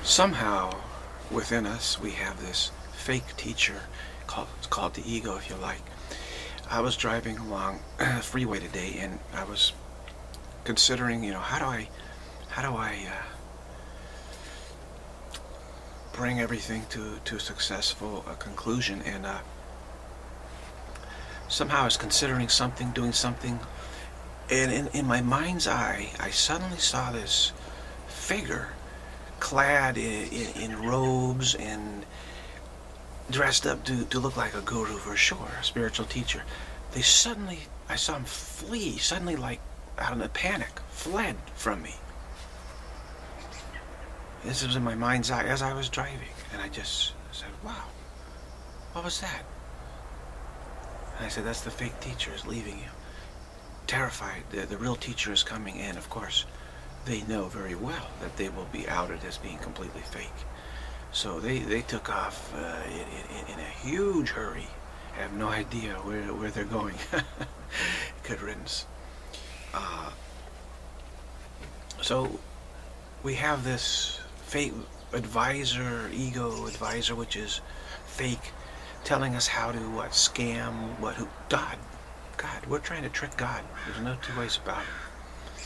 Somehow within us we have this fake teacher called the ego, if you like. I was driving along the freeway today, and I was considering, how do I bring everything to a successful conclusion, and somehow I was considering something, doing something, and in my mind's eye I suddenly saw this figure clad in robes and dressed up to look like a guru for sure, a spiritual teacher. I saw him flee, suddenly, like out of a panic, fled from me. This was in my mind's eye as I was driving, and I just said, wow, what was that? And I said, that's the fake teacher is leaving you. Terrified, the real teacher is coming in. Of course, they know very well that they will be outed as being completely fake. So they took off in a huge hurry. I have no idea where they're going. Good riddance. So we have this fake advisor, ego advisor, which is fake, telling us how to scam, who? God. We're trying to trick God. There's no two ways about it.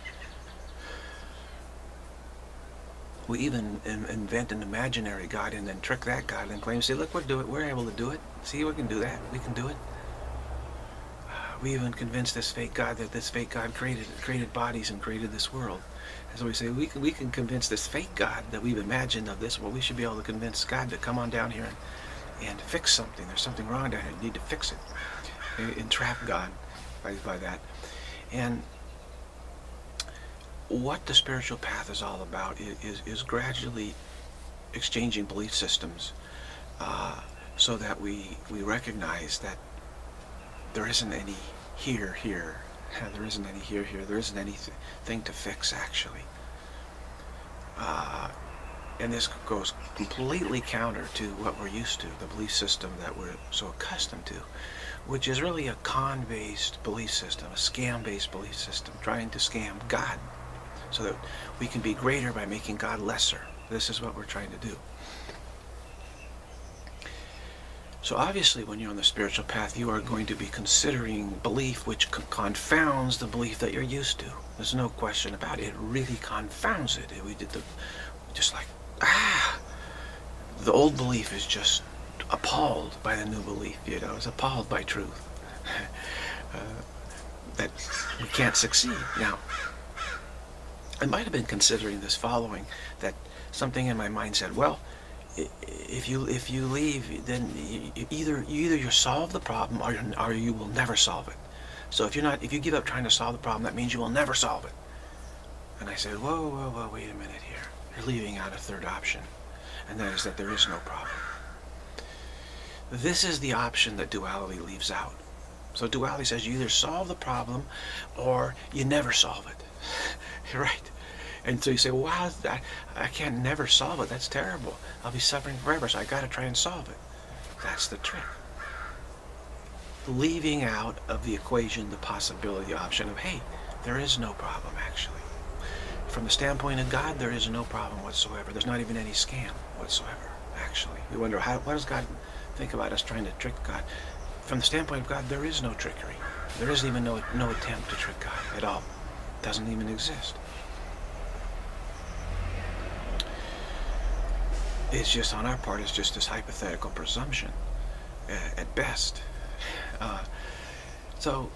We even invent an imaginary God and then trick that God and claim, say, look, we're able to do it. See, we can do that. We can do it. We even convince this fake God that this fake God created bodies and created this world. And so we say, we can convince this fake God that we've imagined of this. Well, we should be able to convince God to come on down here and fix something. There's something wrong down here. You need to fix it. Entrap God by that. And what the spiritual path is all about is gradually exchanging belief systems, so that we recognize that there isn't any here. There isn't any here. There isn't anything to fix, actually. And this goes completely counter to what we're used to, the belief system that we're so accustomed to, which is really a con-based belief system, a scam-based belief system, trying to scam God so that we can be greater by making God lesser. This is what we're trying to do. So obviously when you're on the spiritual path, you are going to be considering belief which confounds the belief that you're used to. There's no question about it. It really confounds it. Just like, the old belief is just appalled by the new belief, it's appalled by truth. That we can't succeed. Now, I might have been considering this following, that something in my mind said, well, if you leave, then either you solve the problem or you will never solve it. So if you give up trying to solve the problem, that means you will never solve it. And I said, whoa, wait a minute here. You're leaving out a third option, and that is that there is no problem. This is the option that duality leaves out. So duality says you either solve the problem or you never solve it. Right? And so you say, wow, I can't never solve it. That's terrible. I'll be suffering forever, so I got to try and solve it. That's the trick. Leaving out of the equation the possibility option of, hey, there is no problem, actually. From the standpoint of God, there is no problem whatsoever. There's not even any scam whatsoever, actually. We wonder, what does God think about us trying to trick God? From the standpoint of God, there is no trickery. There isn't even no attempt to trick God at all. It doesn't even exist. It's just, on our part, it's just this hypothetical presumption, at best. So,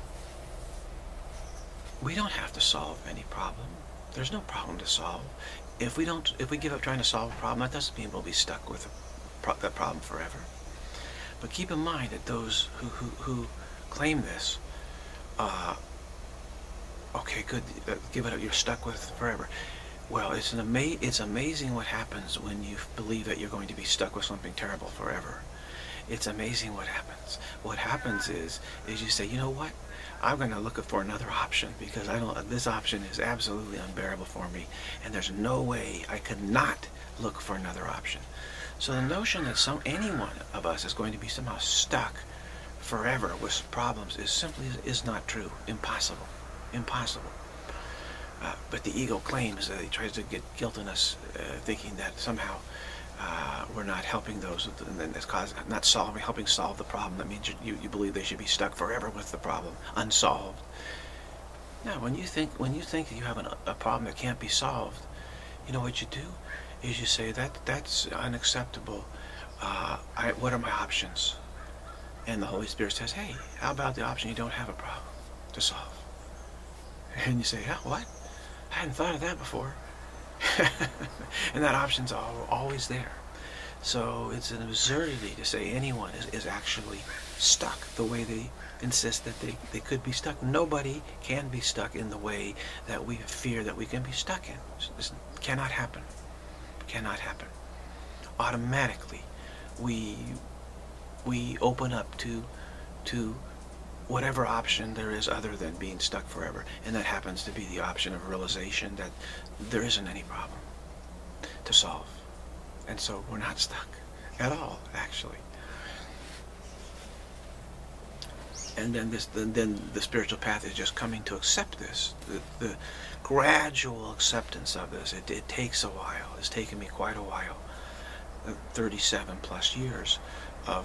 we don't have to solve any problem. There's no problem to solve. If we give up trying to solve a problem, that doesn't mean we'll be stuck with that problem forever. But keep in mind that those who claim this, okay, good, give it up, you're stuck with forever. Well, it's amazing what happens when you believe that you're going to be stuck with something terrible forever. It's amazing what happens. What happens is you say, you know what? I'm going to look for another option, because this option is absolutely unbearable for me, and there's no way I could not look for another option. So the notion that any one of us is going to be somehow stuck forever with problems is not true. Impossible. But the ego claims that he tries to get guilt in us, thinking that somehow we're not helping those, and then it's not helping solve the problem. That means you believe they should be stuck forever with the problem, unsolved. Now, when you think that you have a problem that can't be solved, you know what you do is you say that's unacceptable. What are my options? And the Holy Spirit says, hey, how about the option you don't have a problem to solve? And you say, yeah, what? I hadn't thought of that before. And that option's always there. So it's an absurdity to say anyone is actually stuck the way they insist that they could be stuck. Nobody can be stuck in the way that we fear that we can be stuck in. This cannot happen. Cannot happen. Automatically, we open up to whatever option there is other than being stuck forever. And that happens to be the option of realization that there isn't any problem to solve. And so we're not stuck at all, actually. And then then the spiritual path is just coming to accept this. The gradual acceptance of this. It takes a while. It's taken me quite a while. 37 plus years of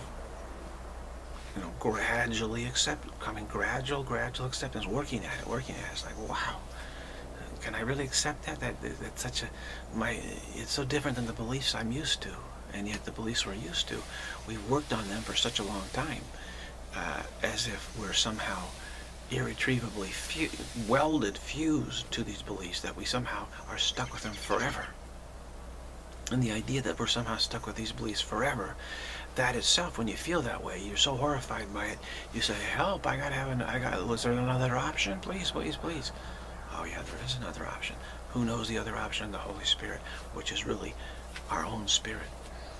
gradually gradual acceptance, working at it. It's like, wow, can I really accept that? That's such it's so different than the beliefs I'm used to, and yet the beliefs we're used to, we've worked on them for such a long time, as if we're somehow irretrievably fused to these beliefs, that we somehow are stuck with them forever. And the idea that we're somehow stuck with these beliefs forever, that itself, when you feel that way, you're so horrified by it, you say, help, was there another option? Please, please, please. Oh yeah, there is another option. Who knows the other option? The Holy Spirit, which is really our own spirit.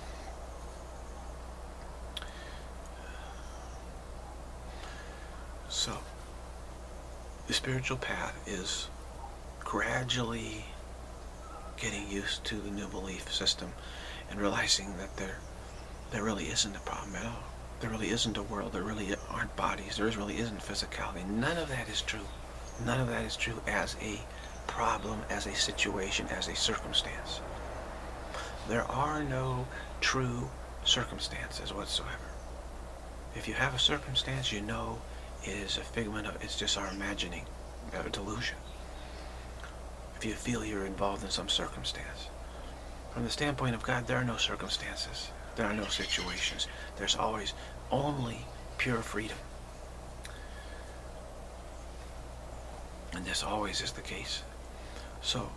So, the spiritual path is gradually getting used to the new belief system and realizing that there really isn't a problem at all. There really isn't a world. There really aren't bodies. There really isn't physicality. None of that is true. None of that is true as a problem, as a situation, as a circumstance. There are no true circumstances whatsoever. If you have a circumstance, you know it is a figment of, it's just our imagining, a delusion. If you feel you're involved in some circumstance. From the standpoint of God, there are no circumstances. There are no situations. There's always only pure freedom. And this always is the case. So,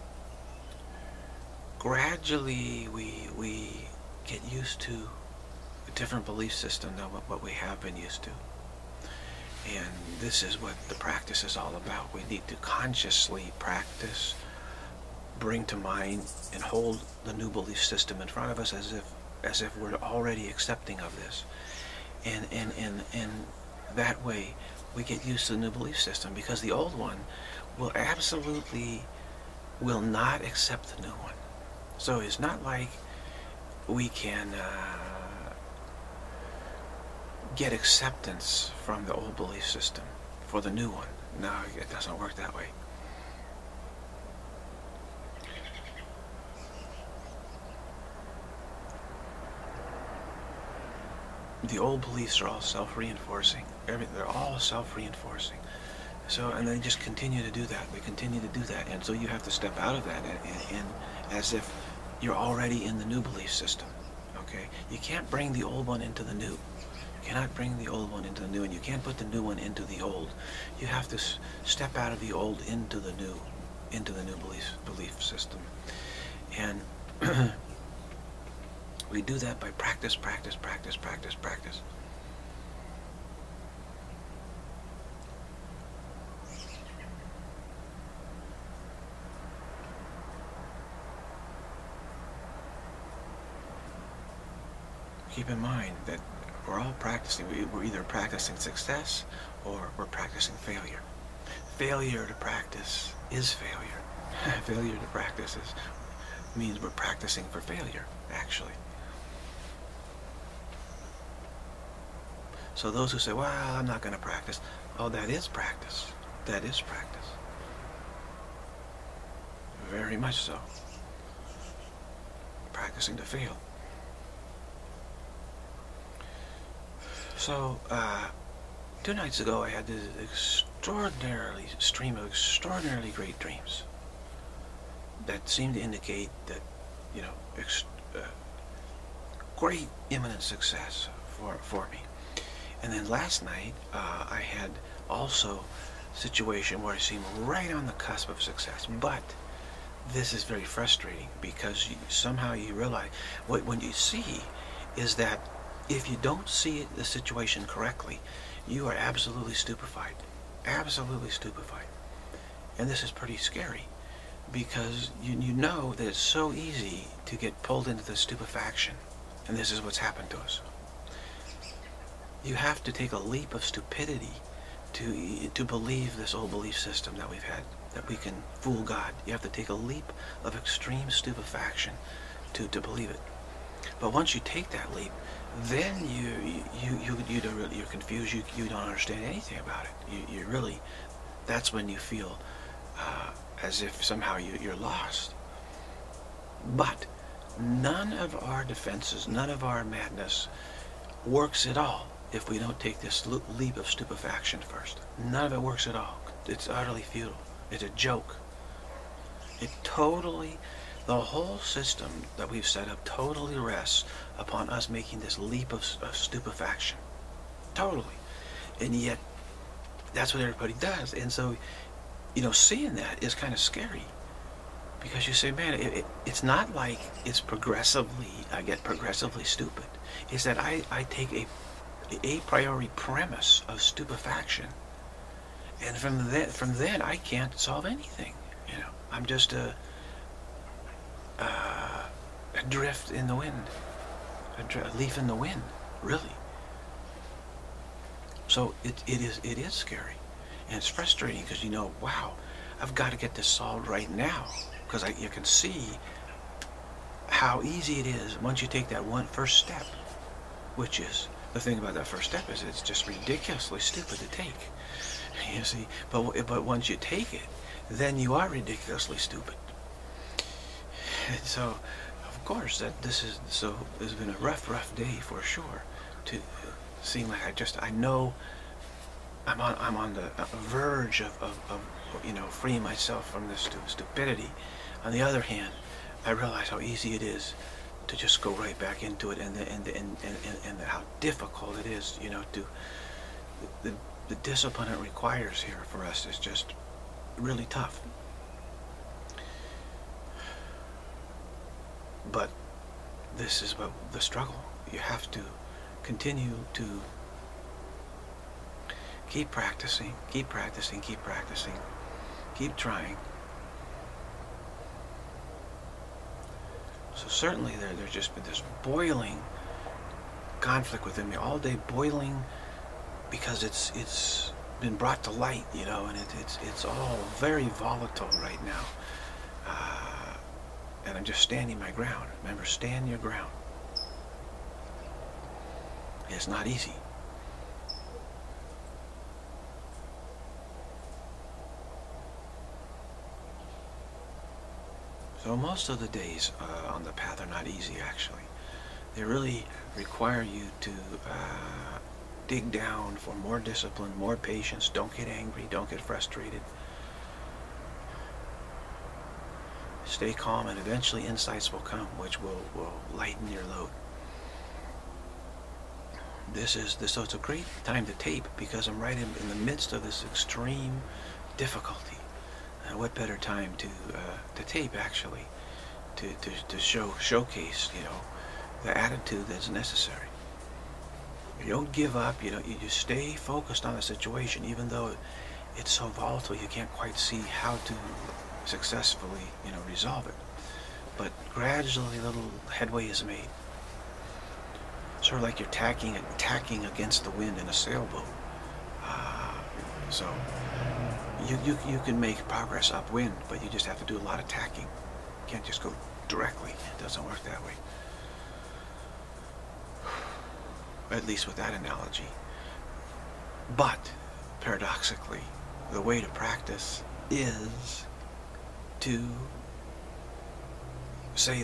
gradually we get used to a different belief system than what we have been used to. And this is what the practice is all about. We need to consciously practice, bring to mind, and hold the new belief system in front of us as if we're already accepting of this. And that way we get used to the new belief system, because the old one will not accept the new one. So it's not like we can get acceptance from the old belief system for the new one. No, it doesn't work that way. The old beliefs are all self-reinforcing. They're all self-reinforcing. So, and they just continue to do that. They continue to do that. And so you have to step out of that and as if you're already in the new belief system. Okay? You can't bring the old one into the new. You cannot bring the old one into the new, and you can't put the new one into the old. You have to step out of the old into the new belief system. And we do that by practice. Keep in mind that we're all practicing. We're either practicing success or we're practicing failure. Failure to practice is failure. Failure to practice means we're practicing for failure, actually. So those who say, well, I'm not going to practice. Oh, that is practice. That is practice. Very much so. Practicing to fail. So, 2 nights ago, I had this stream of extraordinarily great dreams that seemed to indicate that, you know, great imminent success for me. And then last night, I had also a situation where I seemed right on the cusp of success. But this is very frustrating because somehow you realize what you see is that if you don't see the situation correctly, you are absolutely stupefied. Absolutely stupefied. And this is pretty scary because you know that it's so easy to get pulled into the stupefaction. And this is what's happened to us. You have to take a leap of stupidity to believe this old belief system that we've had, that we can fool God. You have to take a leap of extreme stupefaction to believe it. But once you take that leap, then you're confused. You don't understand anything about it. You really, that's when you feel as if somehow you're lost. But none of our defenses, none of our madness works at all if we don't take this leap of stupefaction first. None of it works at all. It's utterly futile. It's a joke. It totally, the whole system that we've set up totally rests upon us making this leap of stupefaction. Totally. And yet, that's what everybody does. And so, you know, seeing that is kind of scary. Because you say, man, it's not like it's progressively, I get progressively stupid. It's that I take a priori premise of stupefaction, and from then I can't solve anything. You know, I'm just a drift in the wind, a leaf in the wind, really. So it is scary, and it's frustrating because you know, wow, I've got to get this solved right now, because you can see how easy it is once you take that first step, which is, the thing about that first step is it's just ridiculously stupid to take. You see, but once you take it, then you are ridiculously stupid. And so, of course, it's been a rough day for sure. To seem like I know I'm on the verge of you know, freeing myself from this stupidity. On the other hand, I realize how easy it is to just go right back into it, and how difficult it is, you know, the discipline it requires here for us is just really tough. But this is what the struggle. You have to continue to keep practicing, keep practicing, keep practicing, keep trying. So certainly there's just been this boiling conflict within me all day, boiling, because it's been brought to light, you know, and it's all very volatile right now. And I'm just standing my ground. Remember, stand your ground. It's not easy. So most of the days on the path are not easy, actually. They really require you to dig down for more discipline, more patience. Don't get angry. Don't get frustrated. Stay calm, and eventually insights will come, which will lighten your load. So it's a great time to tape, because I'm right in the midst of this extreme difficulty. What better time to tape, actually, to showcase, you know, the attitude that's necessary. You don't give up. You just stay focused on the situation, even though it's so volatile. You can't quite see how to successfully, you know, resolve it. But gradually, little headway is made. Sort of like you're tacking against the wind in a sailboat. So you can make progress upwind, but you just have to do a lot of tacking. You can't just go directly. It doesn't work that way. At least with that analogy. But paradoxically, the way to practice is to say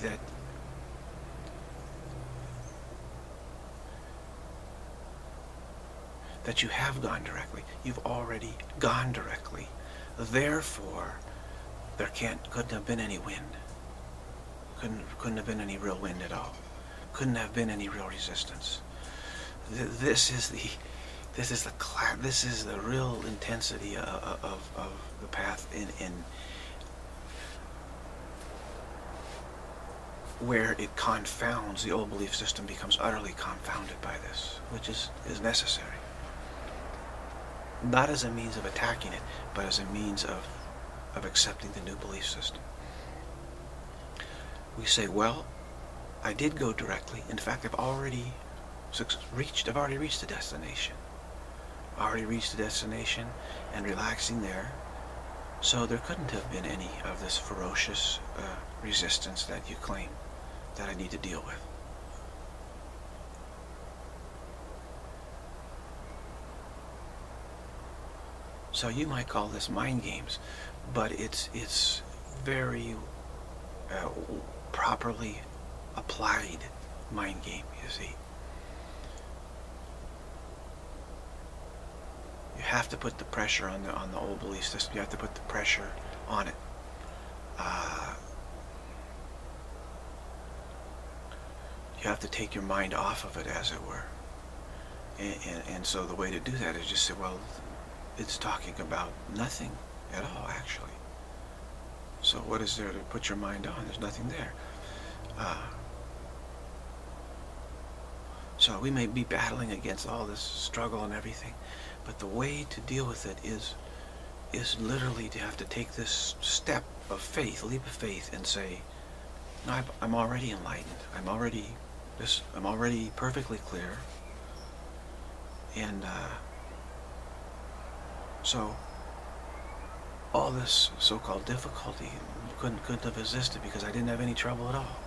that you have gone directly. You've already gone directly. Therefore, there couldn't have been any wind. Couldn't have been any real wind at all. Couldn't have been any real resistance. This is the real intensity of the path in where it confounds. The old belief system becomes utterly confounded by this, which is necessary. Not as a means of attacking it, but as a means of accepting the new belief system. We say, well, I did go directly. In fact, I've already reached the destination. Already reached the destination and relaxing there. So there couldn't have been any of this ferocious resistance that you claim that I need to deal with. So you might call this mind games, but it's very properly applied mind game, you see. You have to put the pressure on the old belief system. You have to put the pressure on it. You have to take your mind off of it, as it were. And so the way to do that is just say, well, it's talking about nothing at all, actually. So what is there to put your mind on? There's nothing there. So we may be battling against all this struggle and everything, but the way to deal with it is literally to have to take this step of faith, leap of faith, and say, no, I'm already enlightened. I'm already perfectly clear. And so all this so-called difficulty couldn't have existed because I didn't have any trouble at all.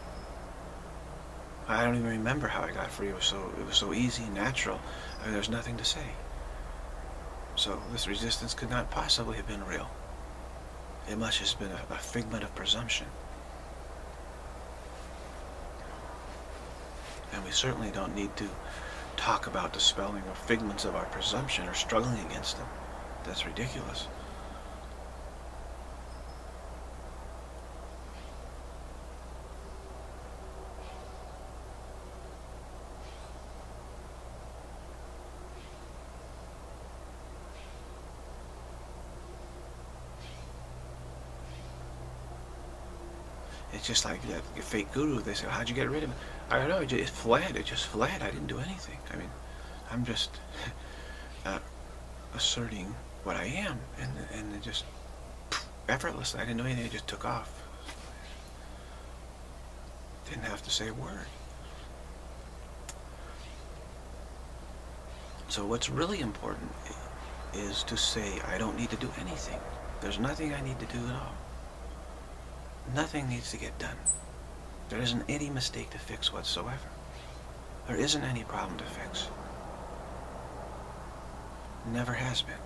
I don't even remember how I got free. It was so easy and natural. I mean, there's nothing to say. So this resistance could not possibly have been real. It must have just been a figment of presumption. And we certainly don't need to talk about dispelling of figments of our presumption or struggling against them. That's ridiculous. It's just like that fake guru. They say, how'd you get rid of it? I don't know, it fled. It just fled. I didn't do anything. I mean, I'm just asserting what I am, and it just effortlessly. I didn't do anything. It just took off. Didn't have to say a word. So what's really important is to say, I don't need to do anything. There's nothing I need to do at all. Nothing needs to get done. There isn't any mistake to fix whatsoever. There isn't any problem to fix. Never has been.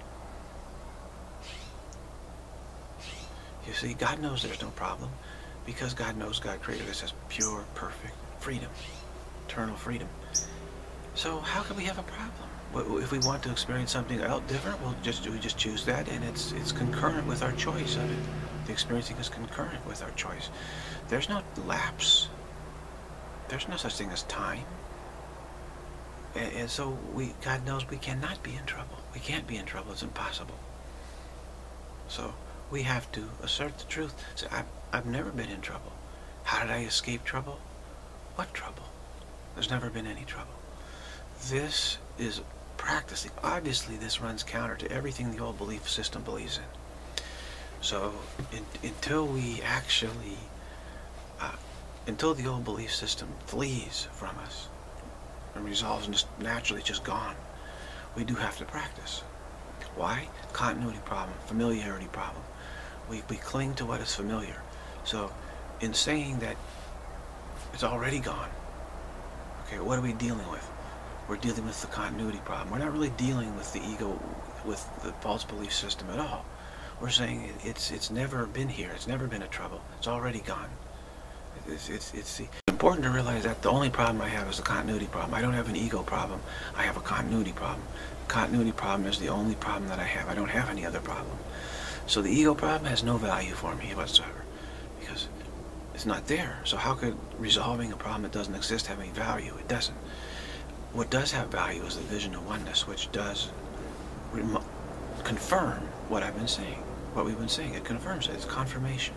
You see, God knows there's no problem because God knows God created us as pure, perfect freedom, eternal freedom. So how can we have a problem? If we want to experience something else different, we just choose that, and it's concurrent with our choice of it. The experiencing is concurrent with our choice. There's no lapse. There's no such thing as time. And so God knows we cannot be in trouble. We can't be in trouble. It's impossible. So we have to assert the truth. Say, I've never been in trouble. How did I escape trouble? What trouble? There's never been any trouble. This is practicing. Obviously, this runs counter to everything the old belief system believes in. So until we actually, until the old belief system flees from us and resolves and just naturally just gone, we do have to practice. Why? Continuity problem, familiarity problem. We cling to what is familiar. So in saying that it's already gone, okay, what are we dealing with? We're dealing with the continuity problem. We're not really dealing with the ego, with the false belief system at all. We're saying it's never been here. It's never been a trouble. It's already gone. It's important to realize that the only problem I have is the continuity problem. I don't have an ego problem. I have a continuity problem. The continuity problem is the only problem that I have. I don't have any other problem. So the ego problem has no value for me whatsoever, because it's not there. So how could resolving a problem that doesn't exist have any value? It doesn't. What does have value is the vision of oneness, which does confirm what I've been saying, what we've been saying. It confirms it. It's confirmation.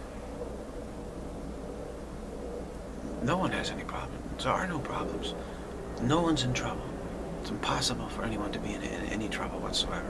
No one has any problems. There are no problems. No one's in trouble. It's impossible for anyone to be in any trouble whatsoever.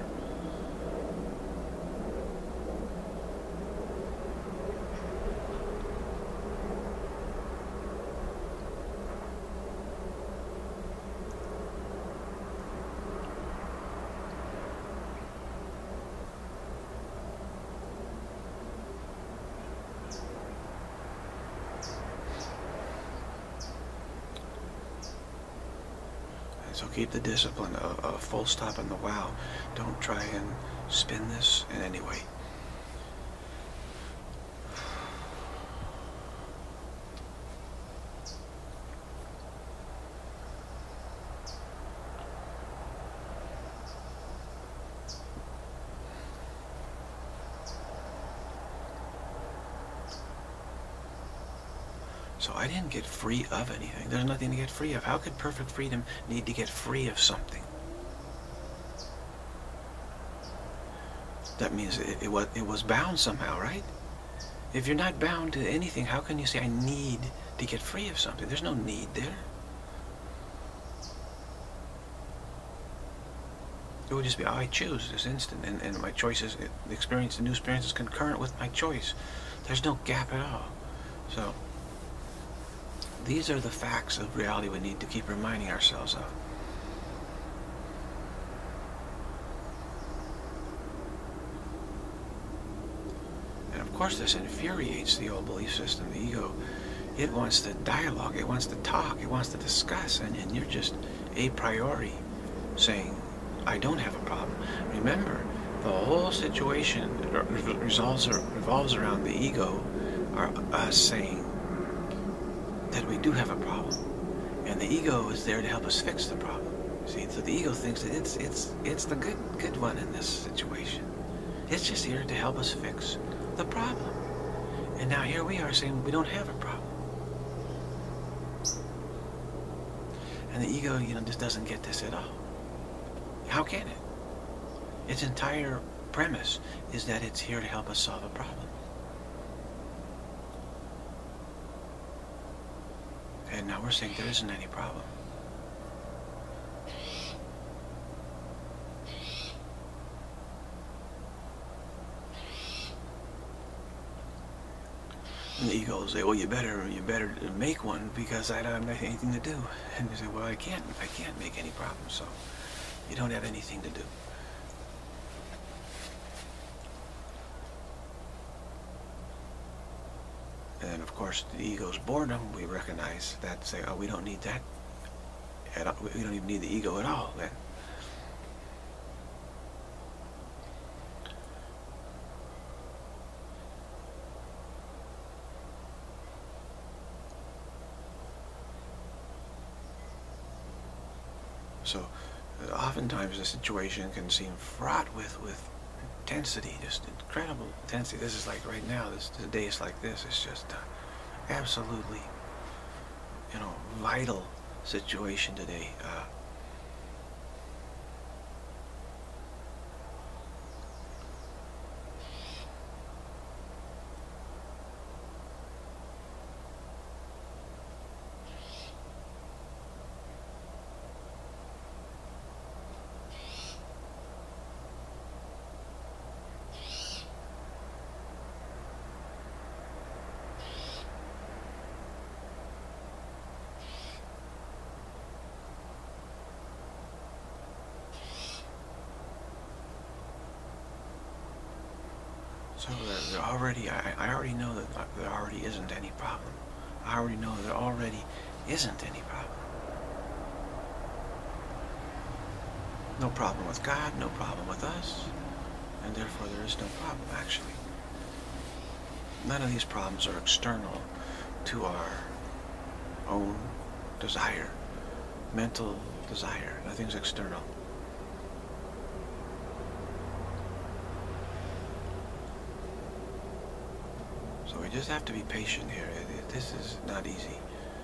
So keep the discipline, a full stop in the wow. Don't try and spin this in any way. So I didn't get free of anything. There's nothing to get free of. How could perfect freedom need to get free of something? That means it was bound somehow, right? If you're not bound to anything, how can you say I need to get free of something? There's no need there. It would just be, oh, I choose this instant, and my choices, the experience, the new experience is concurrent with my choice. There's no gap at all. So these are the facts of reality we need to keep reminding ourselves of. And of course this infuriates the old belief system, the ego. It wants to dialogue, it wants to talk, it wants to discuss, and you're just a priori saying, I don't have a problem. Remember, the whole situation revolves around the ego, or us saying that we do have a problem, and the ego is there to help us fix the problem. See, so the ego thinks that it's the good one in this situation. It's just here to help us fix the problem. And now here we are saying we don't have a problem. And the ego, just doesn't get this at all. How can it? Its entire premise is that it's here to help us solve a problem. And now we're saying there isn't any problem. And the ego will say, well, you better make one, because I don't have anything to do. And you say, well, I can't make any problems, so you don't have anything to do. And then, of course, the ego's boredom, we recognize that, say, oh, we don't need that at all. We don't even need the ego at all then. So oftentimes the situation can seem fraught with intensity, just incredible intensity. This is like right now, this days like this, it's just absolutely, vital situation today. So there already, I already know that there already isn't any problem. I already know there already isn't any problem. No problem with God, no problem with us, and therefore there is no problem, actually. None of these problems are external to our own desire, mental desire. Nothing's external. So we just have to be patient here. This is not easy.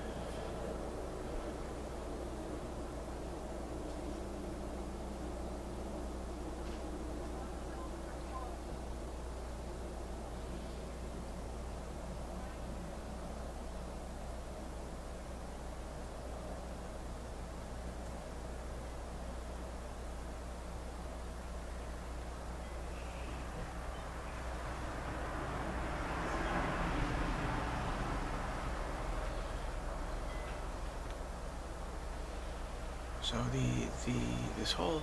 So this whole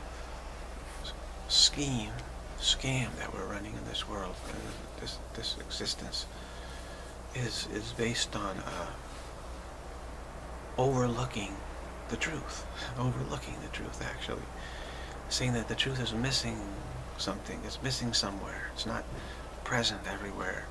scam that we're running in this world, this existence, is based on overlooking the truth, actually, saying that the truth is missing something, it's missing somewhere, it's not present everywhere.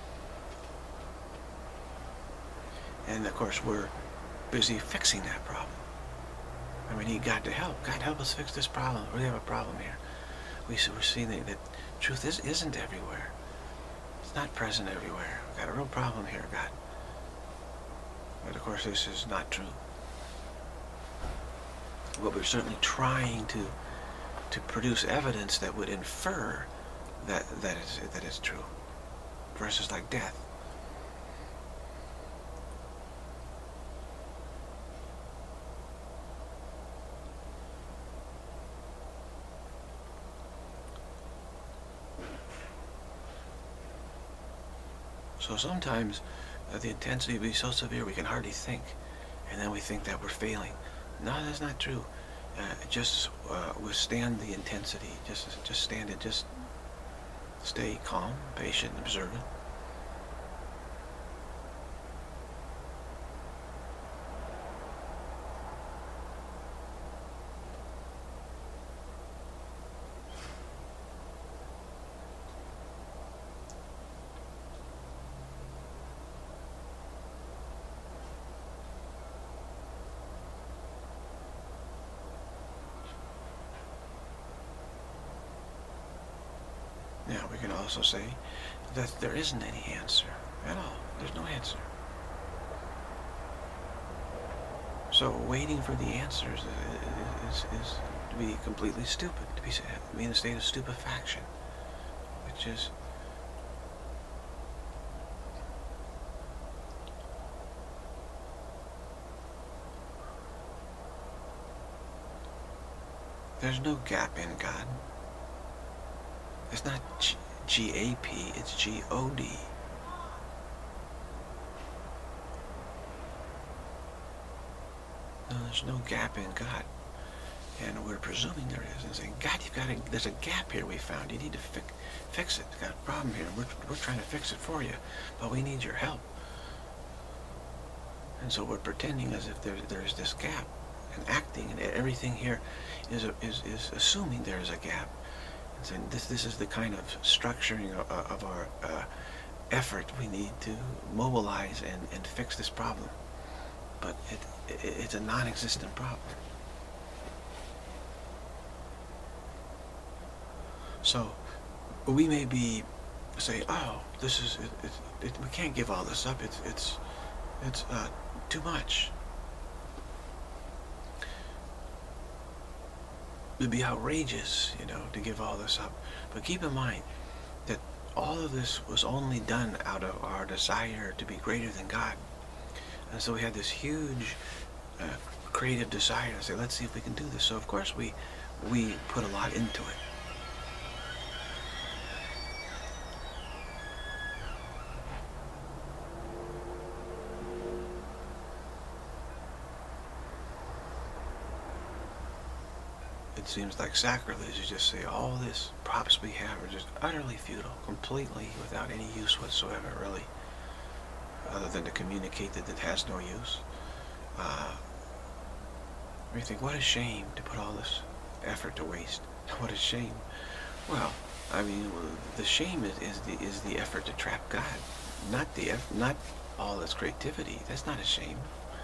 And of course we're busy fixing that problem. And we need God to help. God, help us fix this problem. We have a problem here. We're seeing that truth isn't everywhere. It's not present everywhere. We've got a real problem here, God. But of course this is not true. But we're certainly trying to produce evidence that would infer that is true. Verses like death. So sometimes the intensity will be so severe we can hardly think, and then we think that we're failing. No, that's not true. Just withstand the intensity. Just stand it. Just stay calm, patient, observant. Now, we can also say that there isn't any answer at all. There's no answer. So waiting for the answers is to be completely stupid, to be in a state of stupefaction, which is there's no gap in God. It's not G-A-P, it's G-O-D. No, there's no gap in God. And we're presuming there is, and saying, God, there's a gap here we found. You need to fix it. We've got a problem here. We're trying to fix it for you, but we need your help. And so we're pretending as if there's this gap, and acting, and everything here is assuming there is a gap. And this is the kind of structuring of our effort we need to mobilize and fix this problem. But it's a non-existent problem. So we may say, oh, this is we can't give all this up. It's too much. It would be outrageous, to give all this up. But keep in mind that all of this was only done out of our desire to be greater than God. And so we had this huge creative desire to say, let's see if we can do this. So of course we put a lot into it. It seems like sacrilege to just say all this props we have are just utterly futile, completely without any use whatsoever, really, other than to communicate that it has no use. We think, what a shame to put all this effort to waste. What a shame. Well, I mean, the shame is the effort to trap God, not all this creativity. That's not a shame.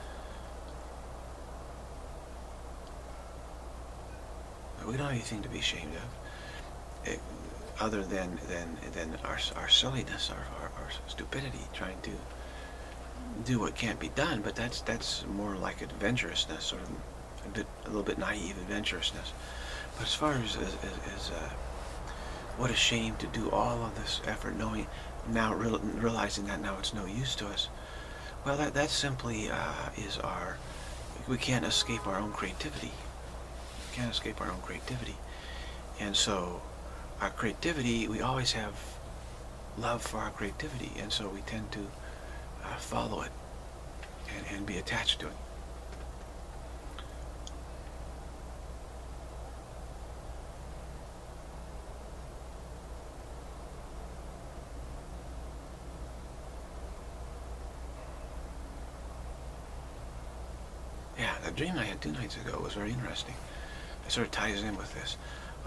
We don't have anything to be ashamed of, other than our silliness, our stupidity, trying to do what can't be done. But that's more like adventurousness, sort of a little bit naive adventurousness. But as far as what a shame to do all of this effort, knowing now, realizing that now it's no use to us. Well, that simply is we can't escape our own creativity. We can't escape our own creativity. And so our creativity, we always have love for our creativity, and so we tend to follow it and be attached to it. Yeah, that dream I had 2 nights ago was very interesting. It sort of ties in with this.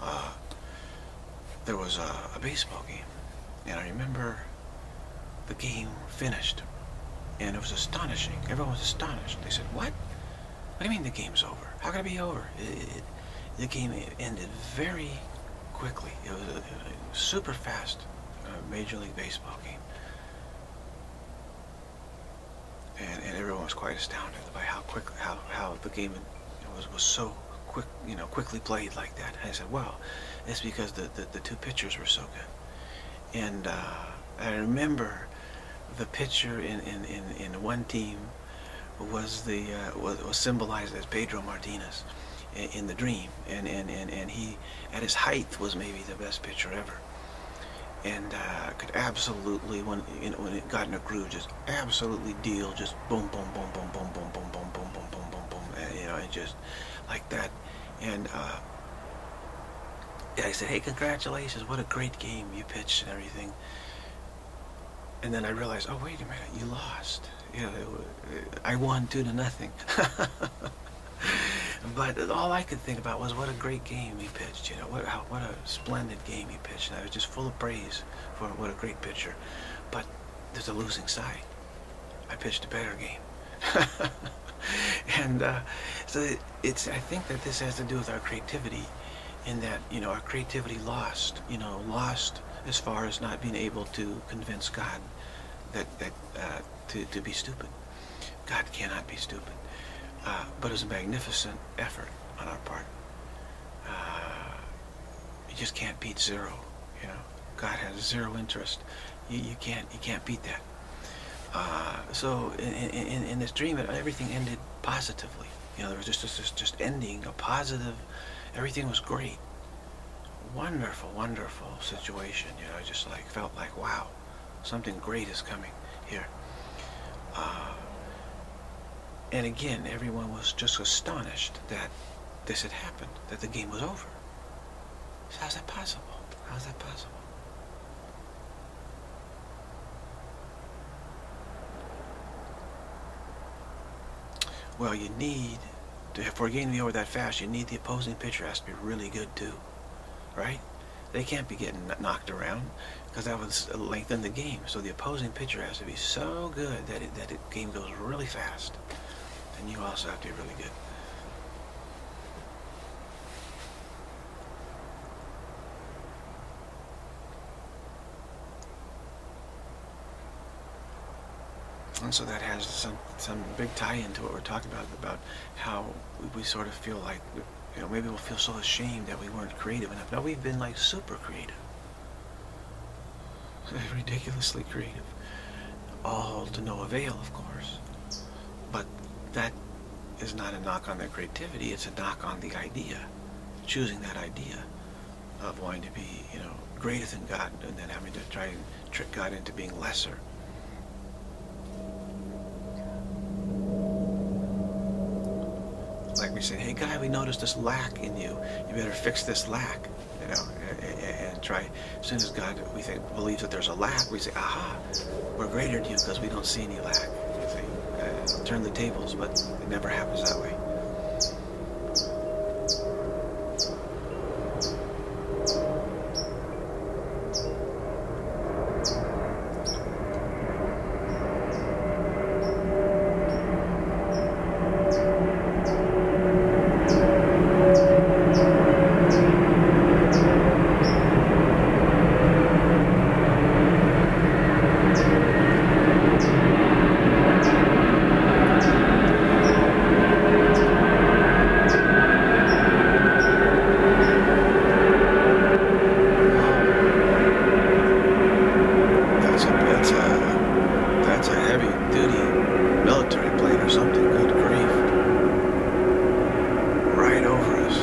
There was a baseball game, and I remember the game finished, and it was astonishing. Everyone was astonished. They said, "What? What do you mean the game's over? How can it be over?" The game ended very quickly. It was a super fast Major League Baseball game. And everyone was quite astounded by how the game was so quick, quickly played like that. And I said, well, it's because the 2 pitchers were so good. And I remember the pitcher in one team was was symbolized as Pedro Martinez in the dream, and he at his height was maybe the best pitcher ever. And could absolutely, when it got in a groove, just absolutely deal, just boom, boom, boom, boom, boom, boom, boom, boom, boom, boom, boom, boom, boom, and just like that. And yeah, I said, "Hey, congratulations! What a great game you pitched and everything." And then I realized, oh, wait a minute, you lost. I won 2-0. But all I could think about was what a great game he pitched. What a splendid game he pitched. And I was just full of praise for what a great pitcher. But there's a losing side. I pitched a better game. And so I think that this has to do with our creativity, in that our creativity lost as far as not being able to convince God to be stupid. God cannot be stupid. But it was a magnificent effort on our part. You just can't beat zero. God has zero interest. You can't beat that. So in this dream, everything ended positively. There was just ending, a positive. Everything was great. Wonderful, wonderful situation. I just felt like, wow, something great is coming here. And again, everyone was just astonished that this had happened, that the game was over. So how's that possible? How's that possible? Well, you need, for a game to be over that fast, you need the opposing pitcher has to be really good too, right? They can't be getting knocked around, because that would lengthen the game. So the opposing pitcher has to be so good that the game goes really fast. And you also have to be really good. And so that has some big tie-in to what we're talking about how we sort of feel like, maybe we'll feel so ashamed that we weren't creative enough. No, we've been super creative. Ridiculously creative. All to no avail, of course. But that is not a knock on their creativity, it's a knock on the idea. Choosing that idea of wanting to be, greater than God, and then having to try and trick God into being lesser. Like we say, hey God, we noticed this lack in you. You better fix this lack, and try. As soon as God, believes that there's a lack, we say, aha, we're greater than you because we don't see any lack. Turn the tables, but it never happens that way. or something. Good grief. Right over us.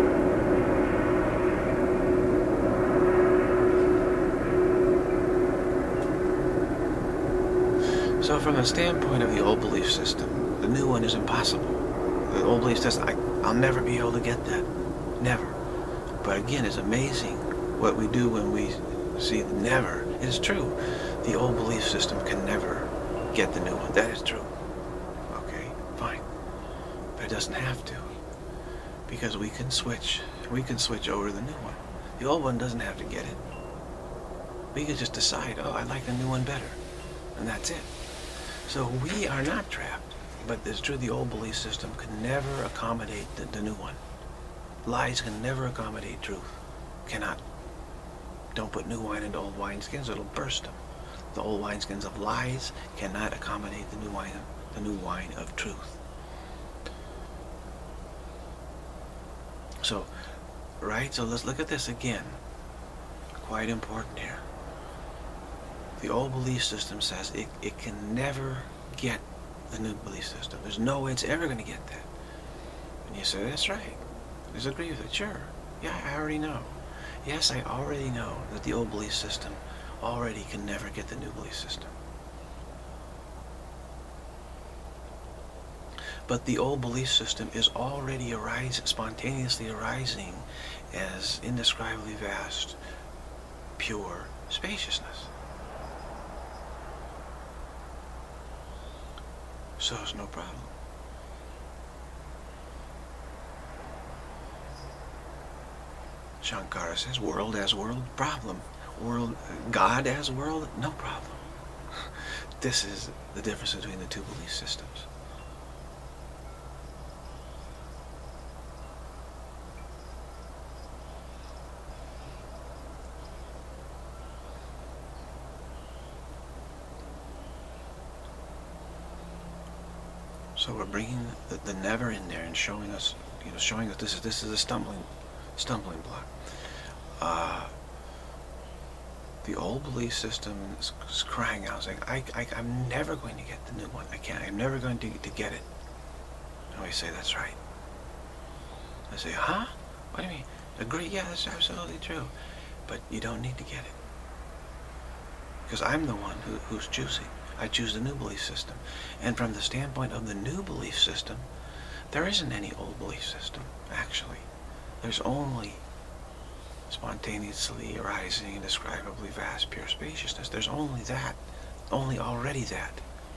So from the standpoint of the old belief system, the new one is impossible. The old belief system, I'll never be able to get that. Never. But again, it's amazing what we do when we see the never. It is true. The old belief system can never get the new one. That is true. Okay, fine. But it doesn't have to. Because we can switch. We can switch over to the new one. The old one doesn't have to get it. We can just decide, oh, I like the new one better. And that's it. So we are not trapped. But it's true, the old belief system can never accommodate the new one. Lies can never accommodate truth. Cannot. Don't put new wine into old wineskins, it'll burst them. The old wineskins of lies cannot accommodate the new wine of truth. So, right, so let's look at this again. Quite important here. The old belief system says it can never get the new belief system. There's no way it's ever going to get that. And you say, that's right. Disagree with it. Sure. Yeah, I already know. Yes, I already know that the old belief system already can never get the new belief system. But the old belief system is already spontaneously arising as indescribably vast, pure spaciousness. So it's no problem. Shankara says, world as world, problem. God as world, no problem. This is the difference between the two belief systems. So we're bringing the never in there and showing us, showing that this is a stumbling block. The old belief system is crying out, saying, I'm never going to get the new one. I can't. I'm never going to get it. And we say, that's right. I say, huh? What do you mean? Agree? Yeah, that's absolutely true. But you don't need to get it. Because I'm the one who's choosing. I choose the new belief system. And from the standpoint of the new belief system, there isn't any old belief system, actually. There's only spontaneously arising, indescribably vast, pure spaciousness. There's only that. Only already that.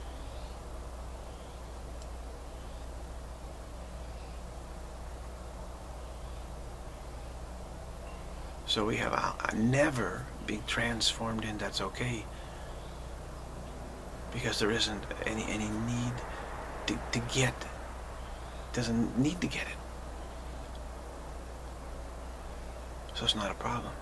So we have a never being transformed in, that's okay. Because there isn't any need to get, doesn't need to get it. So it's not a problem.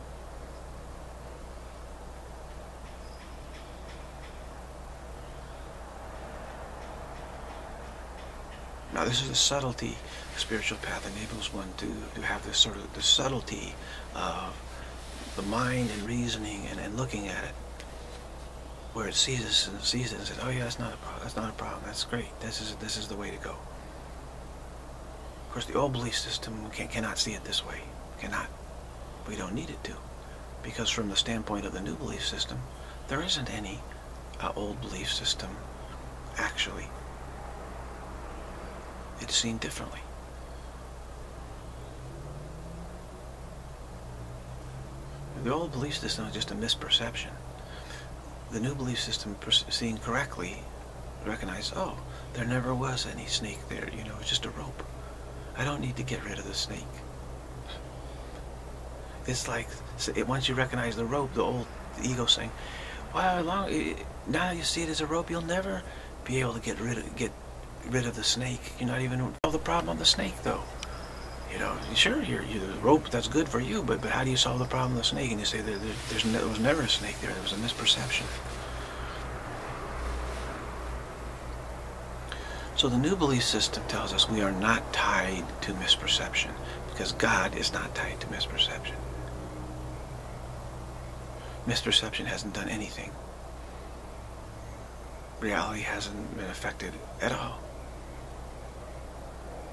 Now this is a subtlety. The spiritual path enables one to have this sort of the subtlety of the mind and reasoning and looking at it, where it sees it and says, oh yeah, that's not a problem. That's not a problem. That's great. This is the way to go. Of course, the old belief system cannot see it this way. Cannot. We don't need it to, because from the standpoint of the new belief system, there isn't any old belief system. Actually, it's seen differently. The old belief system is just a misperception. The new belief system, seen correctly, recognizes, oh, there never was any snake there. It's just a rope. I don't need to get rid of the snake. It's like, once you recognize the rope, the ego saying, well, now that you see it as a rope, you'll never be able to get rid of the snake. You're not even solve the problem of the snake, though. Sure, you're the rope, that's good for you, but how do you solve the problem of the snake? And you say there was never a snake there. There was a misperception. So the new belief system tells us we are not tied to misperception, because God is not tied to misperception. Misperception hasn't done anything. Reality hasn't been affected at all.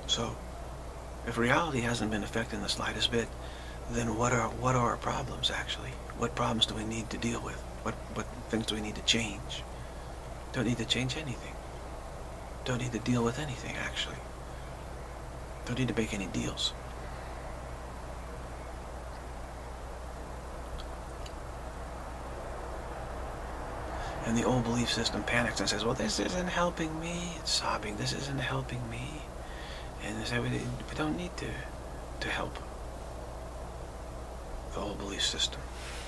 So, if reality hasn't been affected in the slightest bit, then what are our problems actually? What problems do we need to deal with? What things do we need to change? Don't need to change anything. Don't need to deal with anything actually. Don't need to make any deals. And the old belief system panics and says, well, this isn't helping me. It's sobbing, this isn't helping me. And they say, we don't need to help the old belief system.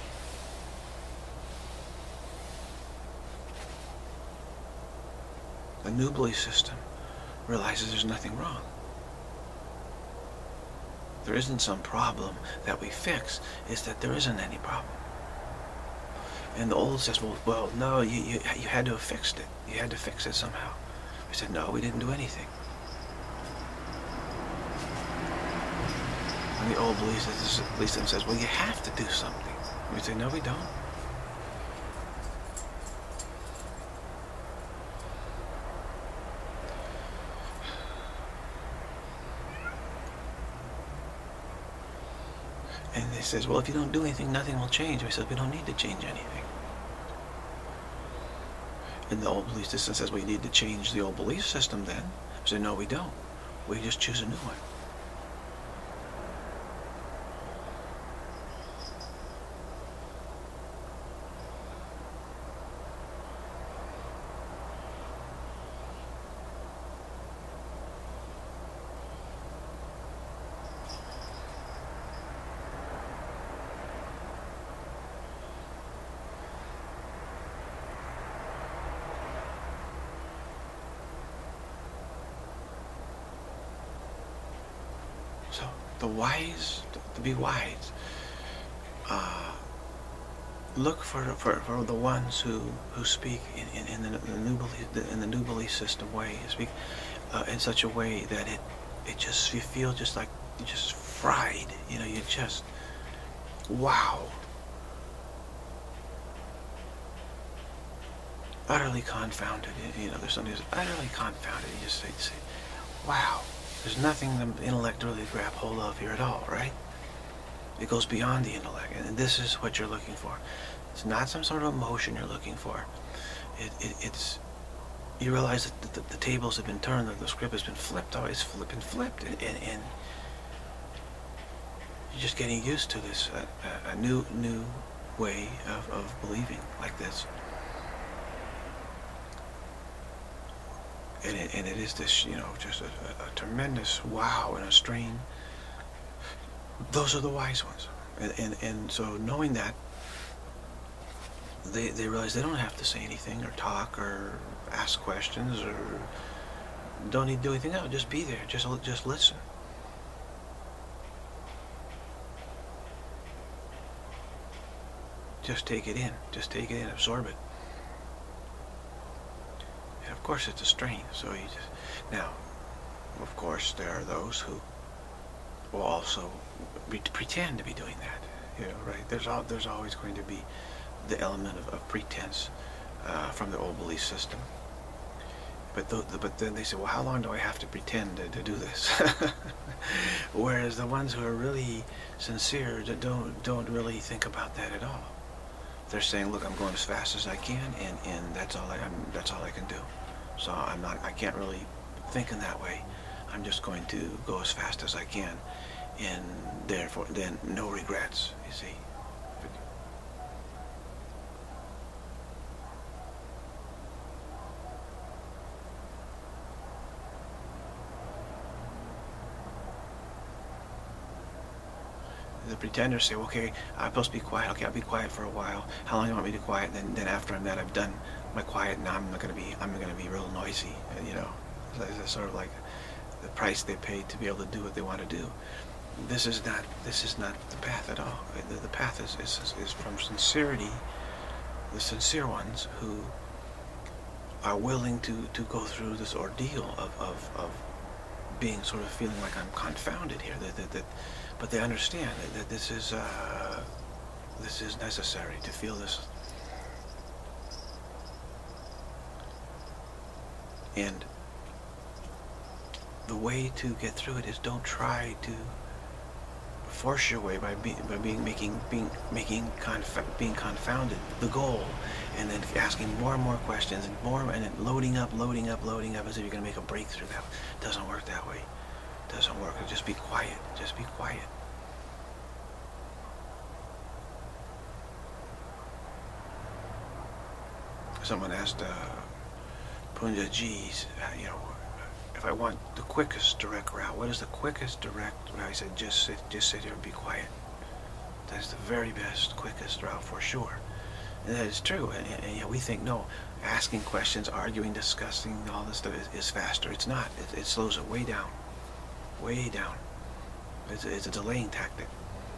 The new belief system realizes there's nothing wrong. There isn't some problem that we fix. It's that there isn't any problem. And the old says, well, no, you had to have fixed it. You had to fix it somehow. We said, no, we didn't do anything. And the old belief system says, well, you have to do something. We say, no, we don't. And it says, well, if you don't do anything, nothing will change. We said, we don't need to change anything. And the old belief system says, well, you need to change the old belief system then. We said, no, we don't. We just choose a new one. So the wise, to be wise, look for the ones who speak in the new belief system way, speak in such a way that it just, you feel just like you're just fried. You know, you just, wow, utterly confounded. You know, there's something that's utterly confounded. You just say, wow. There's nothing the intellect really grab hold of here at all, right? It goes beyond the intellect, and this is what you're looking for. It's not some sort of emotion you're looking for. It's, you realize that the tables have been turned, that the script has been flipped, always flipped, and you're just getting used to this, a new way of believing like this. And it is this, you know, just a tremendous wow and a strain. Those are the wise ones. And so knowing that, they realize they don't have to say anything or talk or ask questions or don't need to do anything else. Just be there. Just listen. Just take it in. Just take it in. Absorb it. And of course it's a strain. So you just, now, of course there are those who will also pretend to be doing that. You know, right? There's always going to be the element of pretense from the old belief system. But then they say, well, how long do I have to pretend to do this? Whereas the ones who are really sincere don't really think about that at all. They're saying, look, I'm going as fast as I can, and that's all I can do. So I can't really think in that way. I'm just going to go as fast as I can, and therefore then no regrets, you see. The pretenders say, okay, I'm supposed to be quiet. Okay, I'll be quiet for a while. How long do you want me to be quiet? Then after I'm that, I've done my quiet. Now I'm gonna be real noisy. You know, it's sort of like the price they pay to be able to do what they want to do. This is not the path at all. The path is from sincerity. The sincere ones who are willing to go through this ordeal of being sort of feeling like I'm confounded here. But they understand that this is necessary to feel this. And the way to get through it is don't try to force your way by being confounded. The goal, and then asking more and more questions and more, and then loading up as if you're going to make a breakthrough. That doesn't work that way. Doesn't work. Just be quiet. Just be quiet. Someone asked Punja, geez, if I want the quickest direct route, what is the quickest direct route? He said, just sit here and be quiet. That's the very best, quickest route for sure. And that is true. And yet we think, no, asking questions, arguing, discussing, all this stuff is faster. It's not. It slows it way down. Way down. It's a delaying tactic.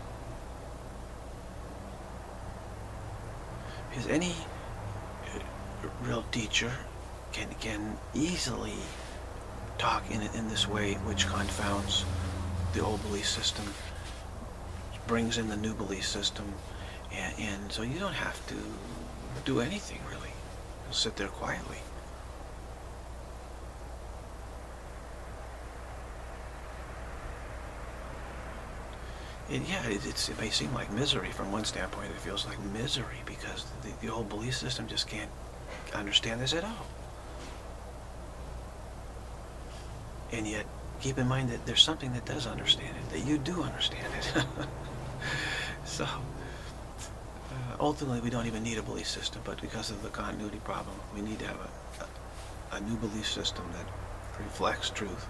Because any real teacher can easily talk in this way, which confounds the old belief system, brings in the new belief system, and so you don't have to do anything really. You'll sit there quietly. And yeah, it may seem like misery from one standpoint. It feels like misery because the old belief system just can't understand this at all. And yet, keep in mind that there's something that does understand it, that you do understand it. So, ultimately, we don't even need a belief system, but because of the continuity problem, we need to have a new belief system that reflects truth.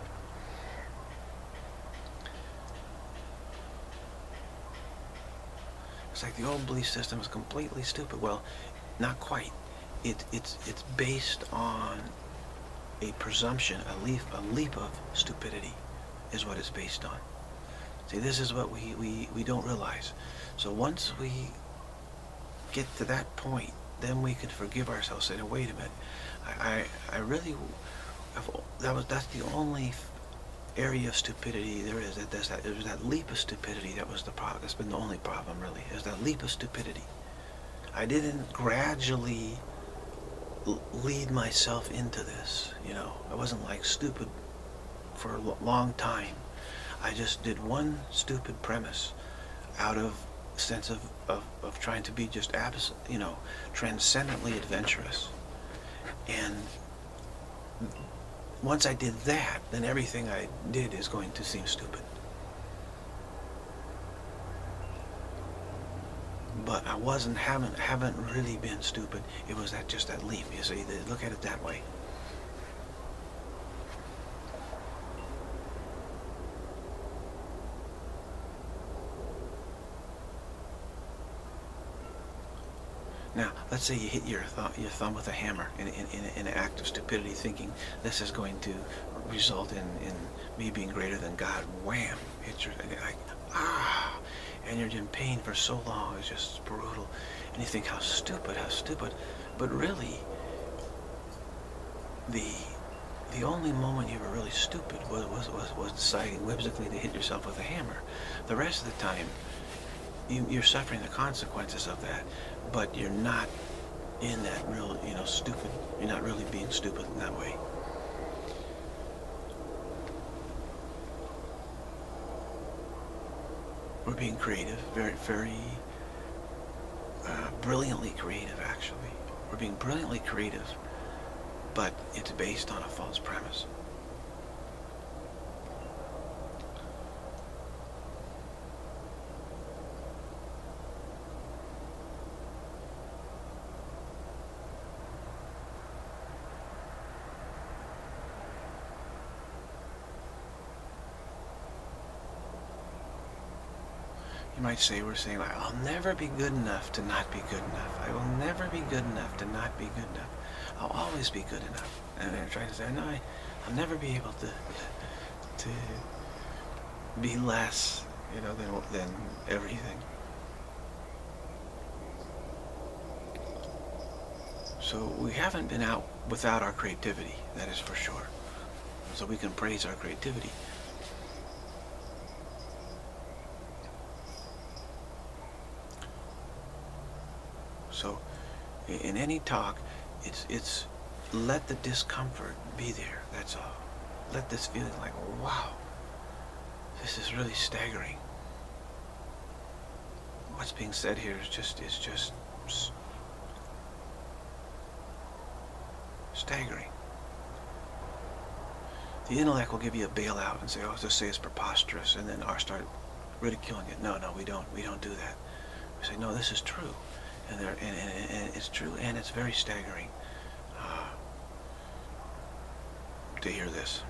It's like the old belief system is completely stupid. Well, not quite. It's based on a presumption, a leap of stupidity is what it's based on. See, this is what we don't realize. So once we get to that point, then we can forgive ourselves and say, wait a minute, I really, that's the only area of stupidity there is. It was that leap of stupidity that was the problem. That's been the only problem really, is that leap of stupidity. I didn't gradually lead myself into this, I wasn't like stupid for a long time. I just did one stupid premise out of a sense of trying to be just transcendently adventurous. And once I did that, then everything I did is going to seem stupid. But I haven't really been stupid. It was just that leap. You see, look at it that way. Now, let's say you hit your thumb with a hammer in an act of stupidity, thinking this is going to result in me being greater than God. Wham! Hit your, like, ah! And you're in pain for so long. It's just brutal. And you think, how stupid. But really, the only moment you were really stupid was deciding whimsically to hit yourself with a hammer. The rest of the time, you're suffering the consequences of that, but you're not in that real, stupid. You're not really being stupid in that way. We're being creative, very, very brilliantly creative, actually. We're being brilliantly creative, but it's based on a false premise. You might say, we're saying, like, I'll never be good enough to not be good enough. I will never be good enough to not be good enough. I'll always be good enough. And they're trying to say, no, I'll never be able to be less, than everything. So we haven't been out without our creativity, that is for sure. So we can praise our creativity. So in any talk, it's let the discomfort be there. That's all. let this feeling like, wow, this is really staggering. What's being said here is just staggering. The intellect will give you a bailout and say, oh, just say it's preposterous, and then start ridiculing it. No, we don't do that. We say, no, this is true, and it's true, and it's very staggering to hear this.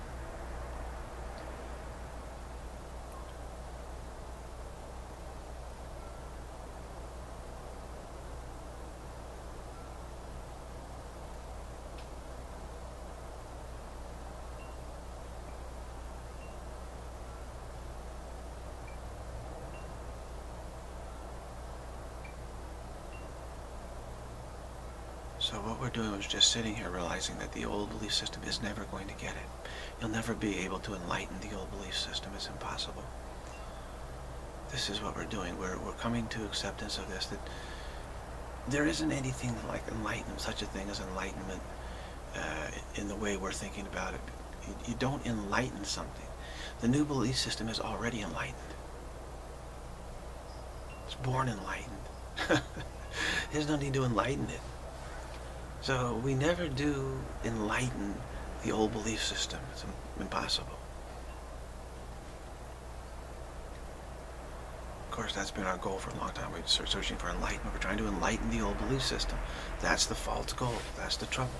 So what we're doing is just sitting here realizing that the old belief system is never going to get it. You'll never be able to enlighten the old belief system. It's impossible. This is what we're doing. We're coming to acceptance of this, that there isn't anything like enlightenment, such a thing as enlightenment in the way we're thinking about it. You don't enlighten something. The new belief system is already enlightened. It's born enlightened. There's no need to enlighten it. So we never do enlighten the old belief system. It's impossible. Of course, that's been our goal for a long time. We're searching for enlightenment. We're trying to enlighten the old belief system. That's the false goal. That's the trouble.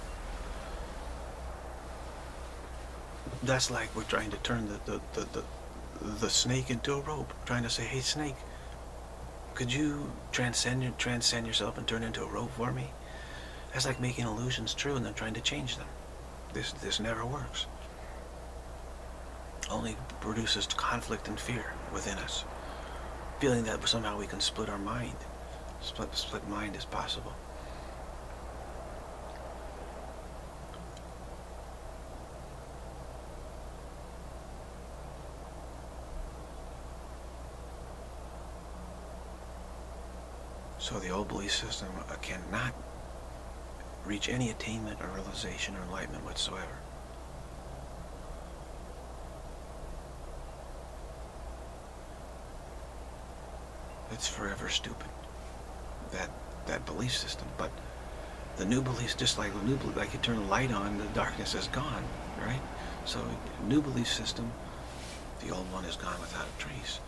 That's like we're trying to turn the snake into a rope. We're trying to say, hey, snake, could you transcend yourself and turn into a rope for me? That's like making illusions true and then trying to change them. This never works. Only produces conflict and fear within us. Feeling that somehow we can split our mind. Split mind is possible. So the old belief system cannot reach any attainment or realization or enlightenment whatsoever. It's forever stupid, that belief system. But the new beliefs, just like the new belief, like you turn the light on, the darkness is gone, right? So new belief system, the old one is gone without a trace.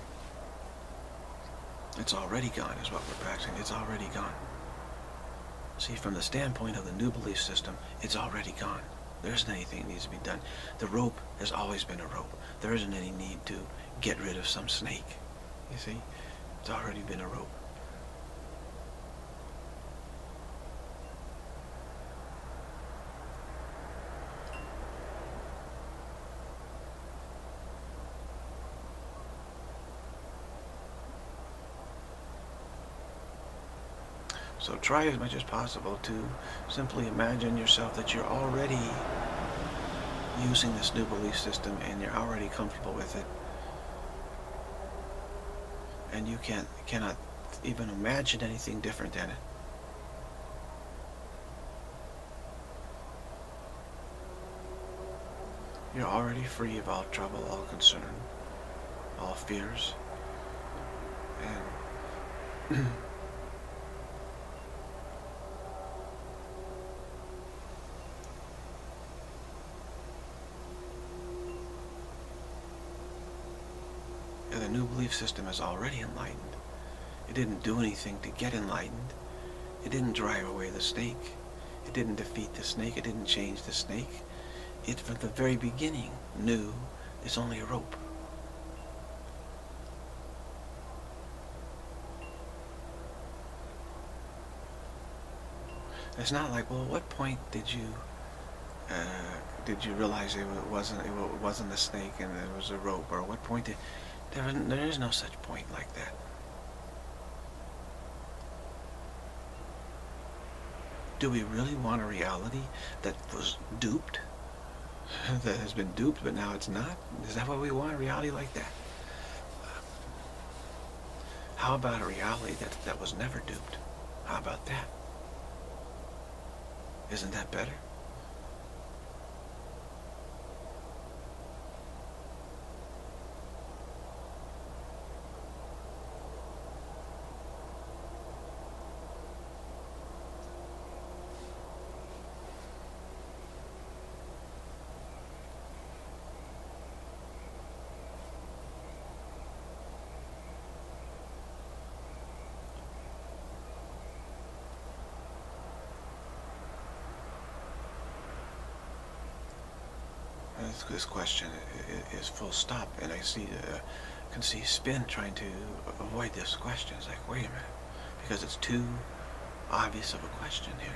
It's already gone is what we're practicing. It's already gone. See, from the standpoint of the new belief system, it's already gone. There isn't anything that needs to be done. The rope has always been a rope. There isn't any need to get rid of some snake. You see? It's already been a rope. So try as much as possible to simply imagine yourself that you're already using this new belief system and you're already comfortable with it. And you cannot even imagine anything different than it. You're already free of all trouble, all concern, all fears. And the new belief system is already enlightened. It didn't do anything to get enlightened. It didn't drive away the snake. It didn't defeat the snake. It didn't change the snake. It, from the very beginning, knew it's only a rope. It's not like, well, at what point did you realize it wasn't a snake and it was a rope, or at what point did there is no such point like that. Do we really want a reality that was duped? That has been duped, but now it's not? Is that what we want, a reality like that? How about a reality that was never duped? How about that? Isn't that better? this question is full stop, and I can see spin trying to avoid this question. It's like, wait a minute, because it's too obvious of a question here.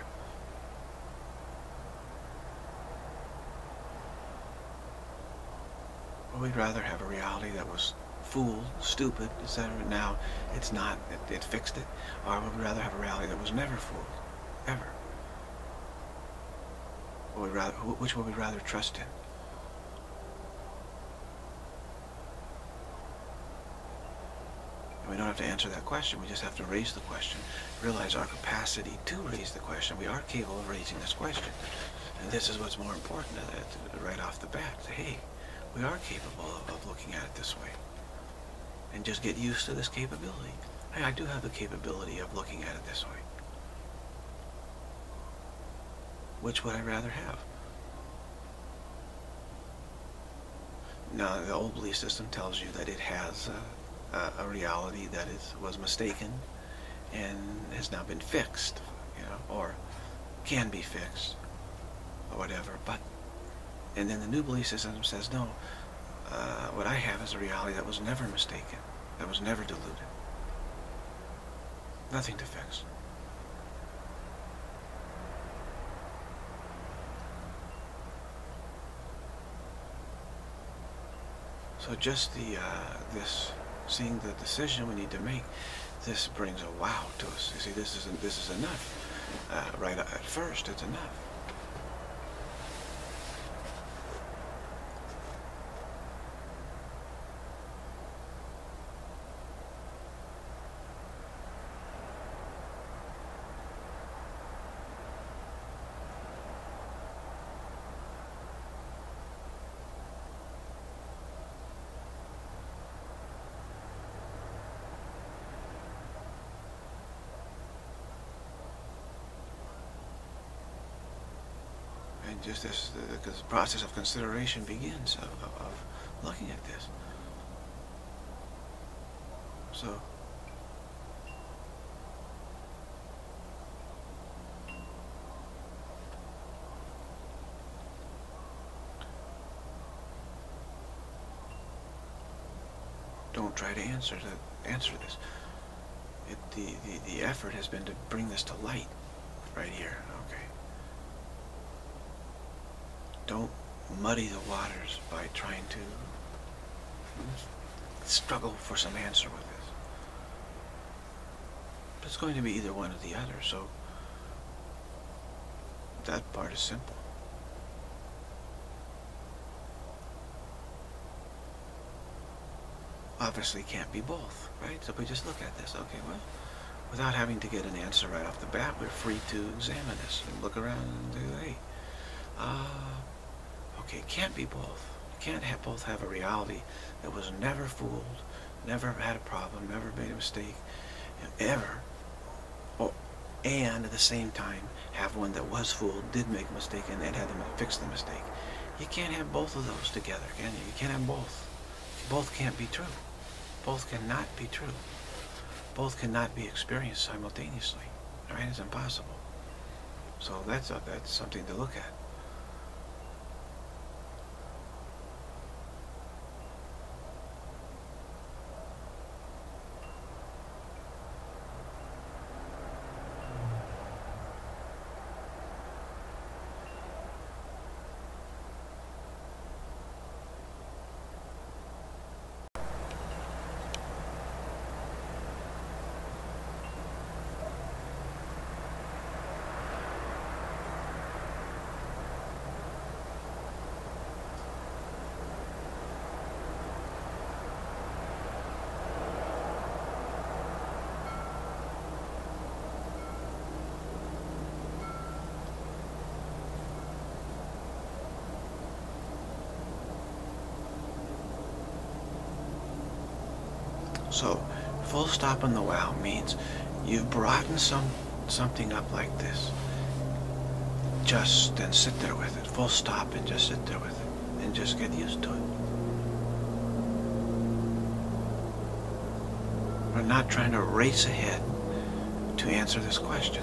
Well, we'd rather have a reality that was fooled, stupid, etc. Now it's not. It fixed it. Or would we rather have a reality that was never fooled, ever? Which would we rather trust in? And we don't have to answer that question. We just have to raise the question. Realize our capacity to raise the question. We are capable of raising this question. And this is what's more important right off the bat. Hey, we are capable of looking at it this way. And just get used to this capability. Hey, I do have the capability of looking at it this way. Which would I rather have? Now, the old belief system tells you that it has a reality that was mistaken and has now been fixed, or can be fixed, or whatever. And then the new belief system says, no, what I have is a reality that was never mistaken, that was never diluted. Nothing to fix. So just seeing the decision we need to make, this brings a wow to us. You see, this is enough. Right at first, it's enough. Just this, the process of consideration begins of looking at this. So, don't try to answer this. The effort has been to bring this to light, right here. Okay. Don't muddy the waters by trying to struggle for some answer with this. But it's going to be either one or the other, so that part is simple. Obviously can't be both, right? So we just look at this, okay, well, without having to get an answer right off the bat, we're free to examine this and look around and do, hey, okay, it can't be both. You can't both have a reality that was never fooled, never had a problem, never made a mistake, ever, and at the same time have one that was fooled, did make a mistake, and had to fix the mistake. You can't have both of those together, can you? You can't have both. Both can't be true. Both cannot be true. Both cannot be experienced simultaneously. Right? It's impossible. So that's something to look at. So, full stop on the wow means you've brought in something up like this. Just then sit there with it. Full stop and just sit there with it. And just get used to it. We're not trying to race ahead to answer this question.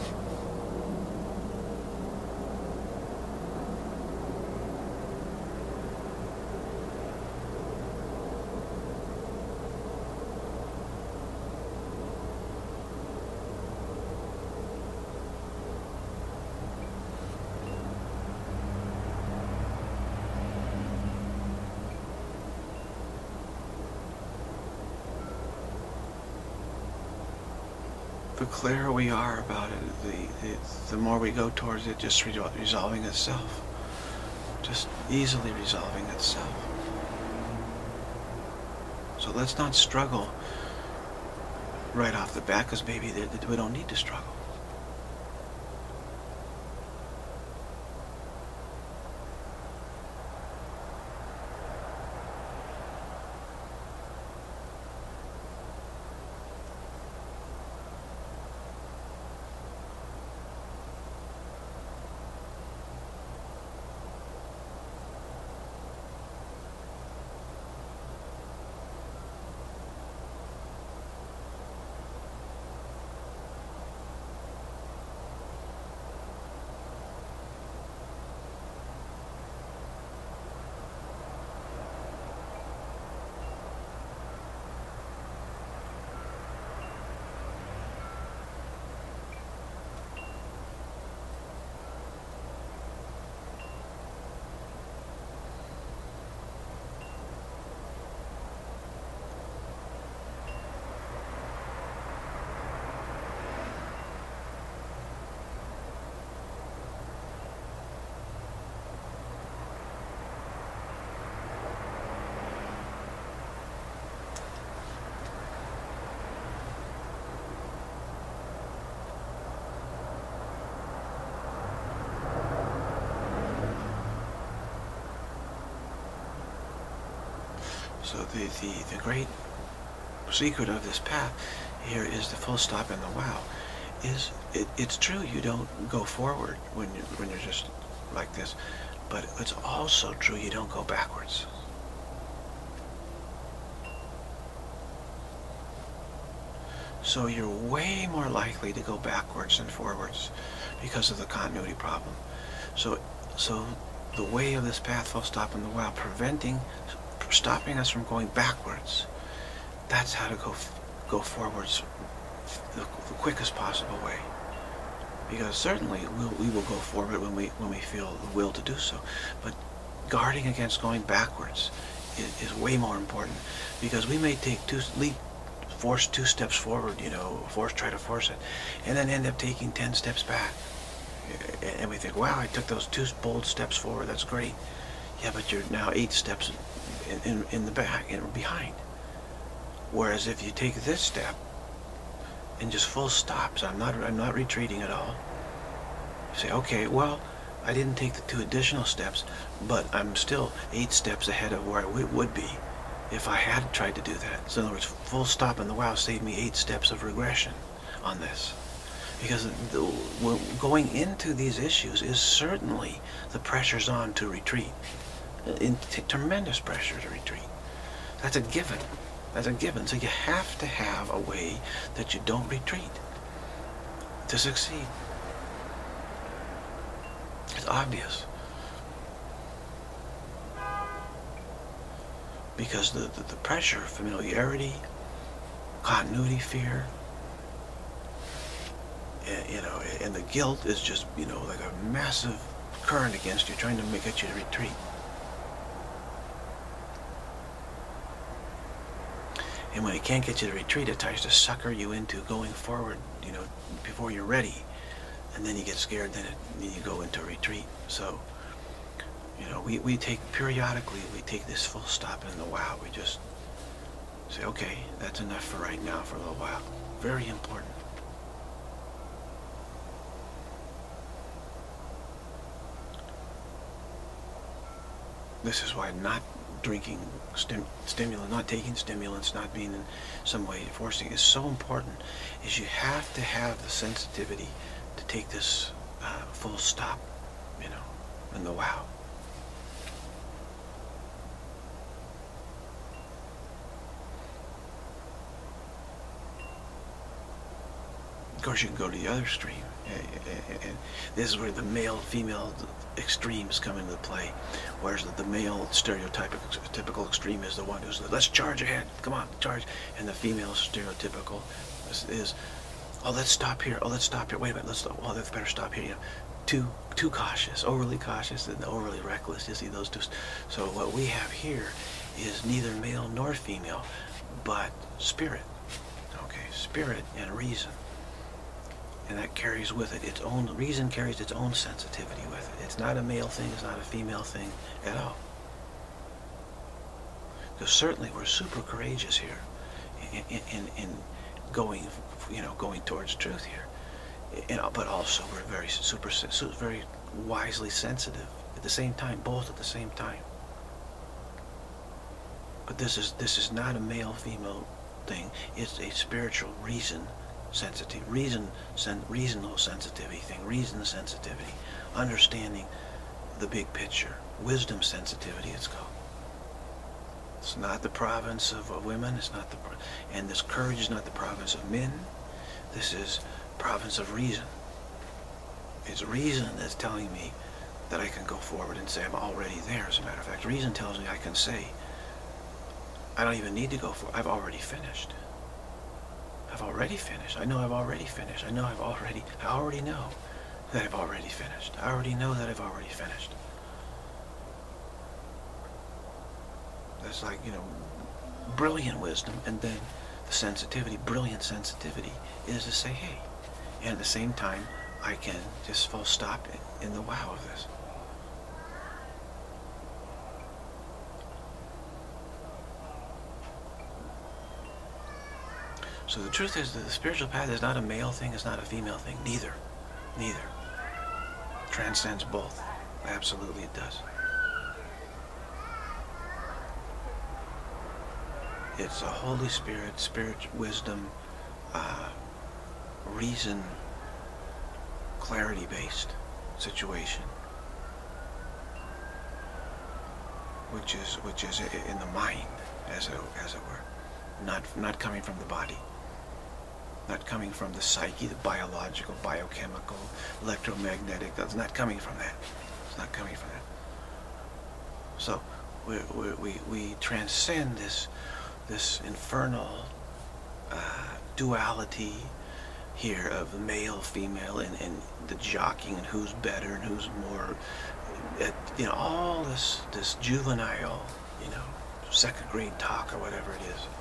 the clearer we are about it, the more we go towards it just resolving itself. Just easily resolving itself. So let's not struggle right off the bat, because maybe we don't need to struggle. So the great secret of this path here is the full stop and the wow. It's true you don't go forward when you're just like this, but it's also true you don't go backwards. So you're way more likely to go backwards than forwards because of the continuity problem. So the way of this path, full stop and the wow, stopping us from going backwards. That's how to go forwards the quickest possible way. Because certainly we will go forward when we feel the will to do so. But guarding against going backwards is way more important, because we may take force 2 steps forward, try to force it, and then end up taking 10 steps back. And we think, wow, I took those 2 bold steps forward, that's great. Yeah, but you're now 8 steps in the back and behind. Whereas if you take this step and just full stops, I'm not retreating at all. You say, okay, well, I didn't take the 2 additional steps, but I'm still 8 steps ahead of where I would be if I had tried to do that. So in other words, full stop and the wow saved me 8 steps of regression on this. Because going into these issues is certainly the pressure's on to retreat. Tremendous pressure to retreat. That's a given. That's a given. So you have to have a way that you don't retreat to succeed. It's obvious. Because the pressure, familiarity, continuity fear, and the guilt is just, like a massive current against you, trying to get you to retreat. And when it can't get you to retreat, it tries to sucker you into going forward, before you're ready. And then you get scared, then you go into retreat. So, we take, periodically, we take this full stop and the wow. We just say, okay, that's enough for right now, for a little while. Very important. This is why not drinking stimulant, not taking stimulants, not being in some way forcing is so important. Is you have to have the sensitivity to take this full stop, and the wow. Of course, you can go to the other extreme, and this is where the male-female extremes come into play. Whereas the male stereotypical extreme is the one who's, let's charge ahead, come on, charge. And the female stereotypical is, oh, let's stop here, wait a minute, let's better stop here. Too cautious, overly cautious, and overly reckless. You see those two. So what we have here is neither male nor female, but spirit. Okay, spirit and reason. And that carries with it its own, reason carries its own sensitivity with it. It's not a male thing, it's not a female thing at all. Because certainly we're super courageous here in going, going towards truth here. But also we're very very wisely sensitive at the same time, both at the same time. But this is not a male-female thing. It's a spiritual reason sensitivity, reasonable sensitivity thing, reason sensitivity, understanding the big picture, wisdom sensitivity it's called. It's not the province of women, it's not and this courage is not the province of men. This is province of reason. It's reason that's telling me that I can go forward and say I'm already there. As a matter of fact, reason tells me I can say I don't even need to go forward. I've already finished. I've already finished. I know I've already finished. I already know that I've already finished. I already know that I've already finished. That's like, brilliant wisdom, and then the sensitivity, brilliant sensitivity, is to say, hey, and at the same time, I can just full stop in the wow of this. So the truth is that the spiritual path is not a male thing, it's not a female thing. Neither. Neither. It transcends both. Absolutely it does. It's a Holy Spirit, wisdom, reason, clarity-based situation, which is in the mind, as it were, not coming from the body, not coming from the psyche, the biological, biochemical, electromagnetic. That's not coming from that. It's not coming from that. So we transcend this infernal duality here of male, female, and the jockeying and who's better and who's more, all this juvenile, second grade talk or whatever it is.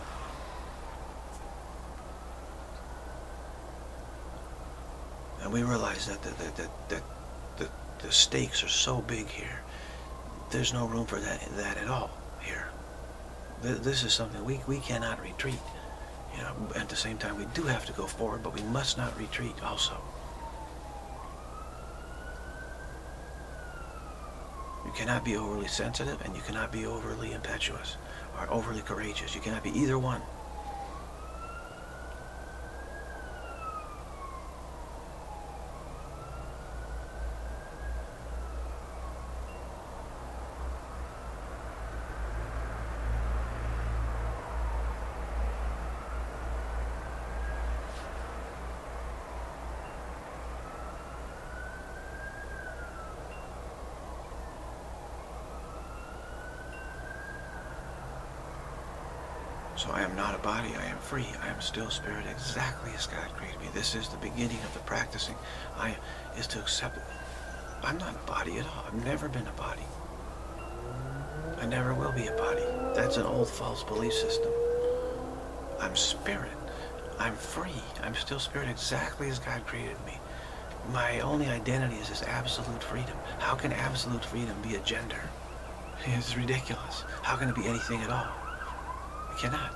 And we realize that the stakes are so big here. There's no room for that at all here. This is something we cannot retreat. At the same time, we do have to go forward, but we must not retreat also. You cannot be overly sensitive, and you cannot be overly impetuous or overly courageous. You cannot be either one. So I am not a body, I am free. I am still spirit, exactly as God created me. This is the beginning of the practicing. Is to accept it. I'm not a body at all. I've never been a body. I never will be a body. That's an old false belief system. I'm spirit. I'm free. I'm still spirit, exactly as God created me. My only identity is this absolute freedom. How can absolute freedom be a gender? It's ridiculous. How can it be anything at all? It cannot.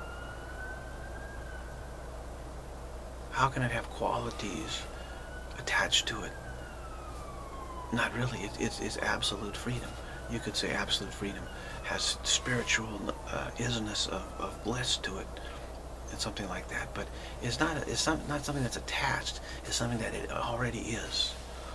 How can it have qualities attached to it? Not really. It's absolute freedom. You could say absolute freedom has spiritual isness of bliss to it, and something like that. But it's not something that's attached. It's something that it already is.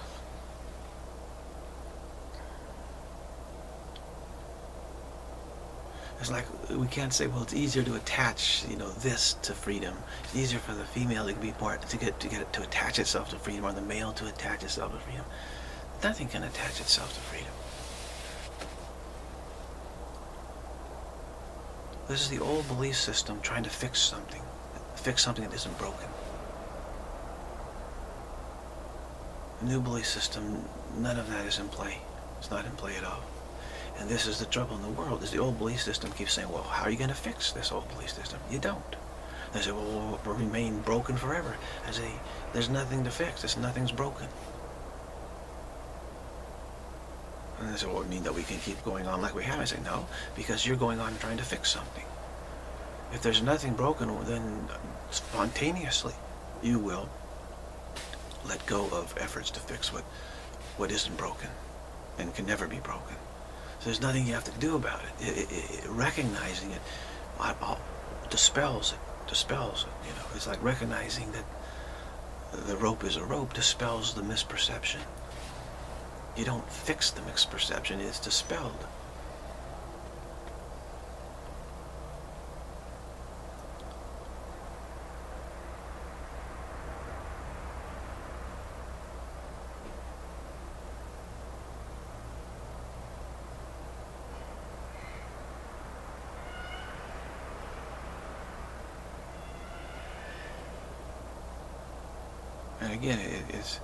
It's like we can't say, well, it's easier to attach, this to freedom. It's easier for the female to be more to get it to attach itself to freedom, or the male to attach itself to freedom. Nothing can attach itself to freedom. This is the old belief system trying to fix something that isn't broken. The new belief system, none of that is in play. It's not in play at all. And this is the trouble in the world, is the old belief system keeps saying, well, how are you going to fix this old belief system? You don't. They say, well, we'll remain broken forever. I say, there's nothing to fix. Nothing's broken. And they say, well, it mean that we can keep going on like we have? I say, no, because you're going on trying to fix something. If there's nothing broken, then spontaneously you will let go of efforts to fix what isn't broken and can never be broken. So there's nothing you have to do about it. Recognizing it dispels it. You know, it's like recognizing that the rope is a rope dispels the misperception. You don't fix the misperception, it's dispelled. And again, it's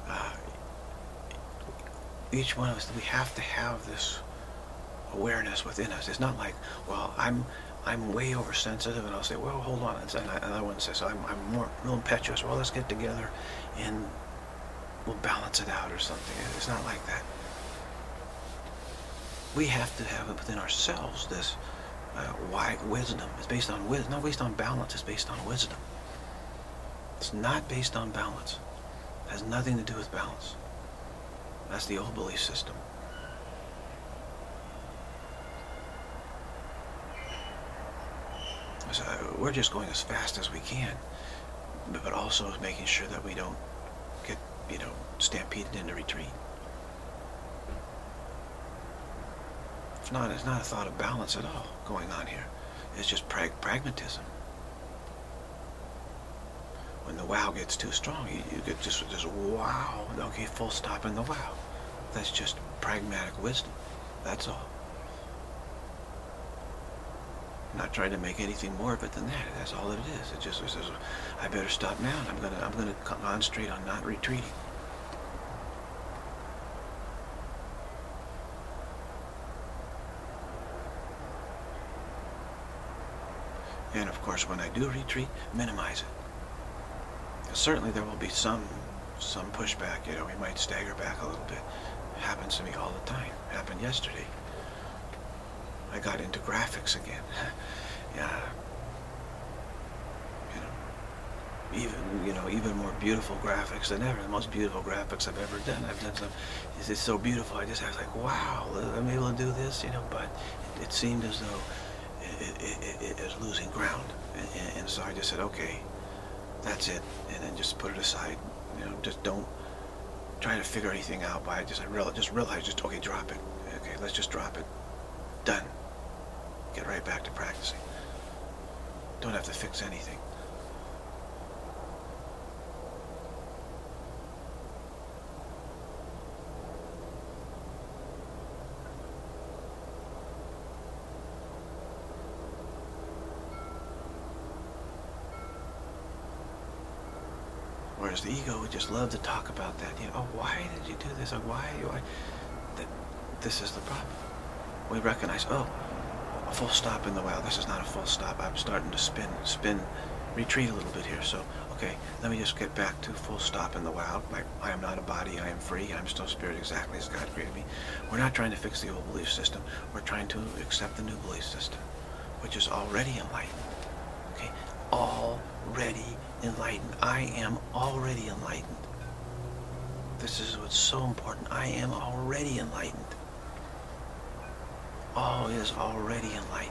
each one of us, we have to have this awareness within us. It's not like, well, I'm way oversensitive, and I'll say, well, hold on, and another one says, I'm more real impetuous. Well, let's get together and we'll balance it out or something. It's not like that. We have to have it within ourselves, this wide wisdom. It's based on wisdom, not based on balance. It's based on wisdom. It's not based on balance. It has nothing to do with balance. That's the old belief system. So we're just going as fast as we can, but also making sure that we don't get, stampeded into retreat. It's not a thought of balance at all going on here. It's just pragmatism. When the wow gets too strong, you get just wow. Okay, full stop in the wow. That's just pragmatic wisdom. That's all. I'm not trying to make anything more of it than that. That's all it is. It just says, I better stop now. And I'm gonna concentrate on not retreating. And of course, when I do retreat, minimize it. Certainly there will be some pushback. We might stagger back a little bit. It happens to me all the time. It happened yesterday. I got into graphics again. Yeah. Even more beautiful graphics than ever. The most beautiful graphics I've ever done. I've done some. It's so beautiful. I was like, wow, I'm able to do this. But it seemed as though it is losing ground, and so I just said, okay. That's it, and then just put it aside. Just don't try to figure anything out by it. I realize, okay, drop it. Okay, let's just drop it. Done. Get right back to practicing. Don't have to fix anything. Whereas the ego would just love to talk about that. Oh, why did you do this? Or why? This is the problem. We recognize, oh, a full stop in the wow. This is not a full stop. I'm starting to spin, retreat a little bit here. So, okay, let me just get back to full stop in the wow. I am not a body. I am free. I'm still spirit exactly as God created me. We're not trying to fix the old belief system. We're trying to accept the new belief system, which is already enlightened. Okay, already enlightened. I am already enlightened. This is what's so important. I am already enlightened. All is already enlightened.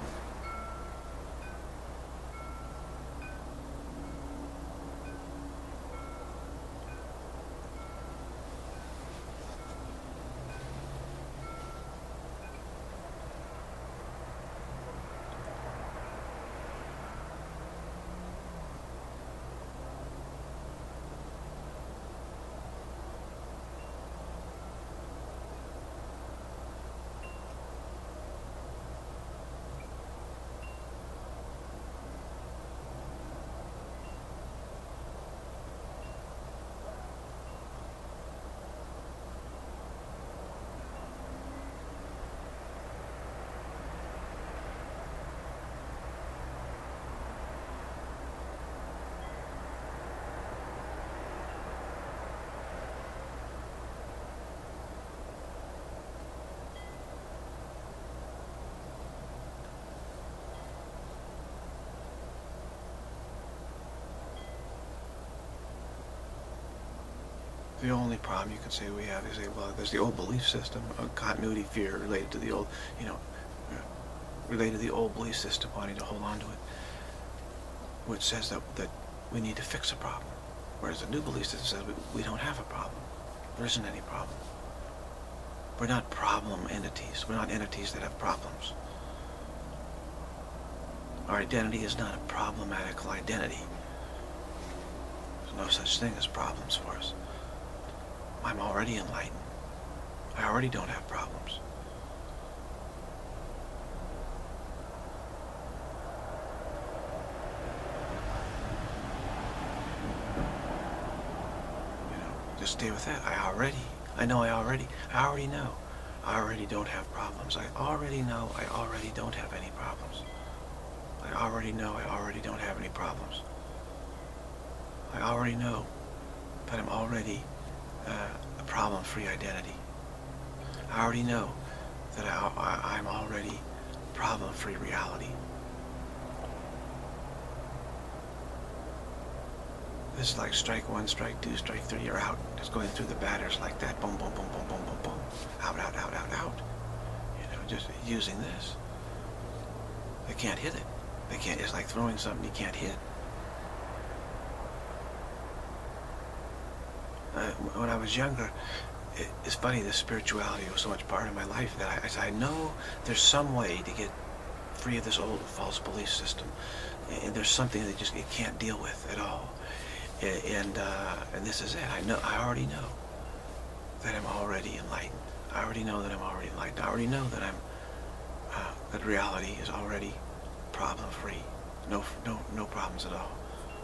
The only problem you could say we have is, well, there's the old belief system, continuity fear related to the old, related to the old belief system, wanting to hold on to it, which says that we need to fix a problem. Whereas the new belief system says we don't have a problem. There isn't any problem. We're not problem entities. We're not entities that have problems. Our identity is not a problematical identity. There's no such thing as problems for us. I'm already enlightened. I already don't have problems. Just stay with that. I already know. I already don't have problems. I already know I already don't have any problems. I already know I already don't have any problems. I already know that I'm already a problem-free identity. I already know that I'm already problem-free reality. This is like strike one, strike two, strike three, you're out. Just going through the batters like that. Boom, boom, boom, boom, boom, boom, boom. Out, out, out, out, out. Just using this. They can't hit it. They can't. It's like throwing something you can't hit. When I was younger, it's funny, this spirituality was so much part of my life that I said, I know there's some way to get free of this old false belief system. And there's something that just you can't deal with at all. And this is it. I already know that I'm already enlightened. I already know that I'm already enlightened. I already know that that reality is already problem-free. No problems at all.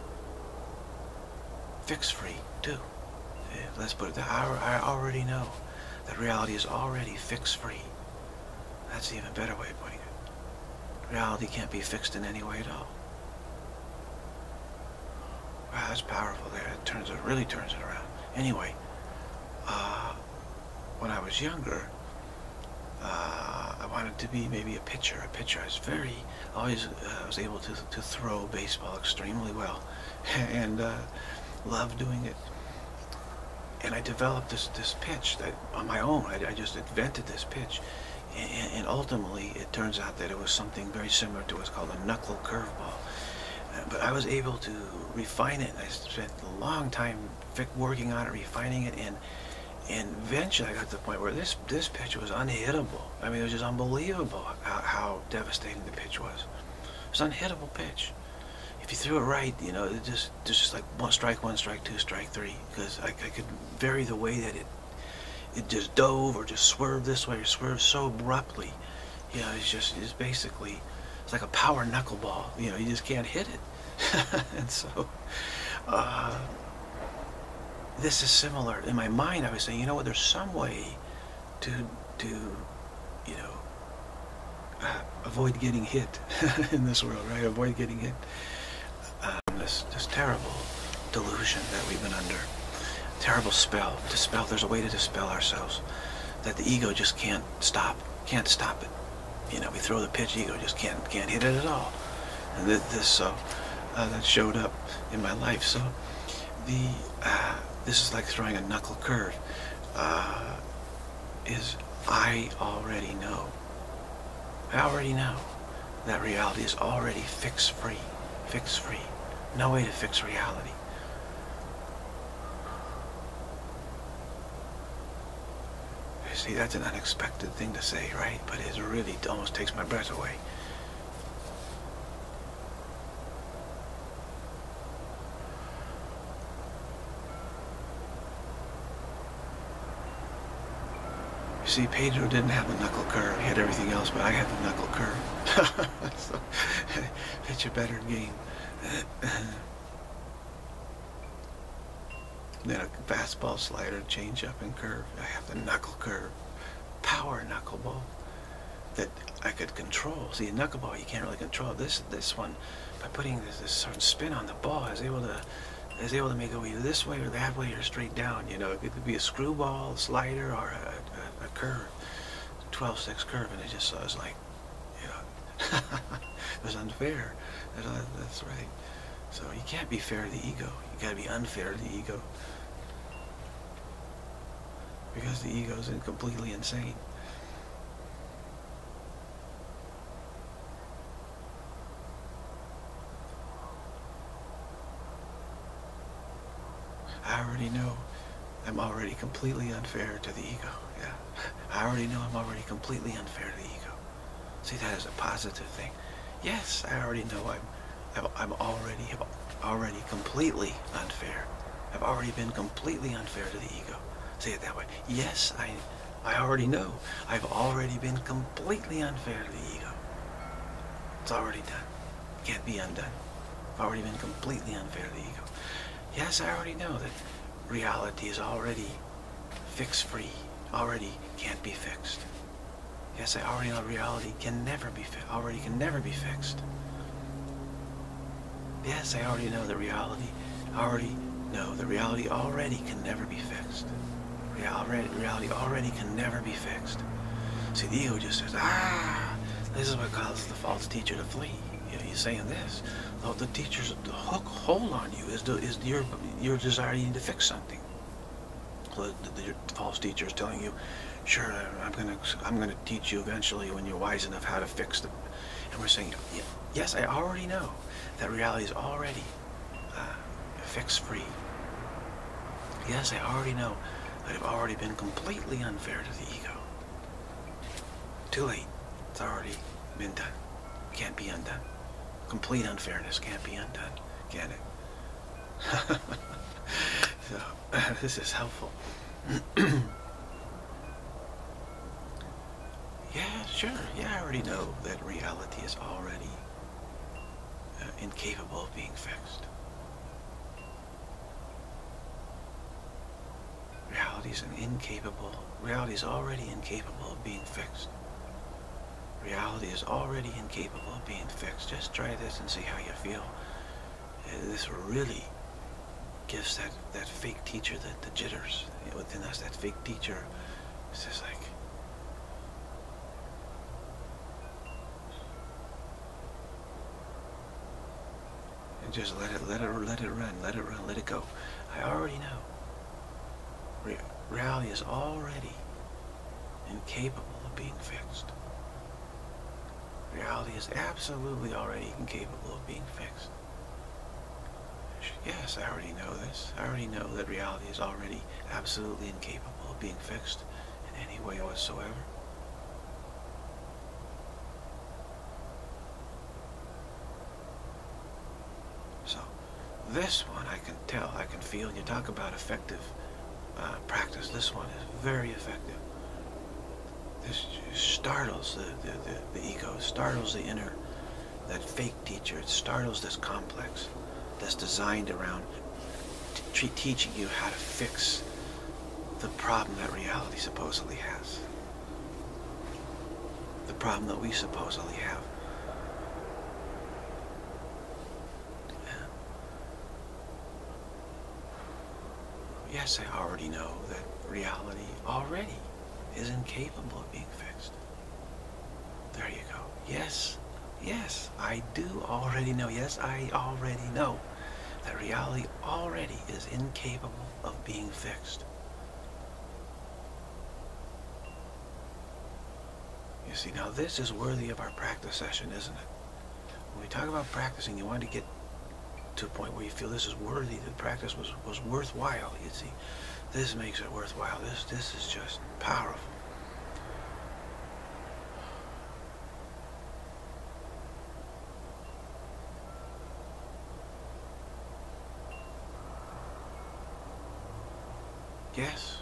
Fix-free too. Yeah, let's put it that. I already know that reality is already fix-free. That's the even better way of putting it. Reality can't be fixed in any way at all. Wow, that's powerful there. It really turns it around. Anyway, when I was younger, I wanted to be maybe a pitcher. I was able to throw baseball extremely well, and loved doing it. And I developed this pitch that on my own. I just invented this pitch, and ultimately it turns out that it was something very similar to what's called a knuckle curveball. But I was able to refine it, and I spent a long time working on it, refining it, and eventually I got to the point where this pitch was unhittable. I mean, it was just unbelievable how devastating the pitch was. It was an unhittable pitch. If you threw it right, it just like strike one, strike two, strike three, because I could vary the way that it just dove or just swerved this way or swerved so abruptly. It's basically, it's like a power knuckleball. You just can't hit it. And so, this is similar. In my mind, I was saying, there's some way to avoid getting hit in this world, right? Avoid getting hit. This terrible delusion that we've been under. Terrible spell. There's a way to dispel ourselves. That the ego just can't stop it. We throw the pitch, ego just can't hit it at all. And that showed up in my life. So this is like throwing a knuckle curve. I already know that reality is already fix-free. No way to fix reality. You see, that's an unexpected thing to say, right? But it really almost takes my breath away. You see, Pedro didn't have the knuckle curve. He had everything else, but I had the knuckle curve. So, pitch a better game. Then a fastball, slider, change up, and curve. I have the knuckle curve. Power knuckleball that I could control. See, a knuckleball you can't really control. This one, by putting this certain spin on the ball, I was able to make it go either this way or that way or straight down. It could be a screwball, slider, or a curve, 12-6 curve, and it was like, it was unfair. That's right. So you can't be fair to the ego. You got to be unfair to the ego. because the ego is completely insane. I already know I'm already completely unfair to the ego. Yeah. I already know I'm already completely unfair to the ego. See that as a positive thing. Yes, I already know I'm already completely unfair. I've already been completely unfair to the ego. Say it that way. Yes, I already know I've already been completely unfair to the ego. It's already done. Can't be undone. I've already been completely unfair to the ego. Yes, I already know that reality is already fix-free, already can't be fixed. Yes, I already know reality can never be fixed. Yes, I already know that reality already can never be fixed. Reality already can never be fixed. See, the ego just says, this is what causes the false teacher to flee. You know, he's saying this. Oh, the teacher's hook hold on you is your desire you need to fix something. So the false teacher is telling you, sure, I'm gonna teach you eventually when you're wise enough how to fix them. And we're saying, yes, I already know that reality is already fix-free. Yes, I already know that I've already been completely unfair to the ego. Too late. It's already been done. Can't be undone. Complete unfairness can't be undone, can it? So, this is helpful. Yeah, sure. Yeah, I already know that reality is already incapable of being fixed. Reality is already incapable of being fixed. Reality is already incapable of being fixed. Just try this and see how you feel. This really gives that fake teacher the jitters within us. That fake teacher is just like, and just let it run, let it go. I already know. Reality is already incapable of being fixed. Reality is absolutely already incapable of being fixed. Yes, I already know this. I already know that reality is already absolutely incapable of being fixed in any way whatsoever. So, this one I can tell, I can feel. And you talk about effective practice. This one is very effective. This startles the ego, startles the inner, that fake teacher. It startles this complex that's designed around teaching you how to fix the problem that reality supposedly has. The problem that we supposedly have. Yes, I already know that reality already is incapable of being fixed. There you go. Yes, I do already know. Yes, I already know that reality already is incapable of being fixed. You see, now this is worthy of our practice session, isn't it? When we talk about practicing, you want to get to a point where you feel this is worthy, the practice was worthwhile. You see, this makes it worthwhile. This is just powerful. Yes.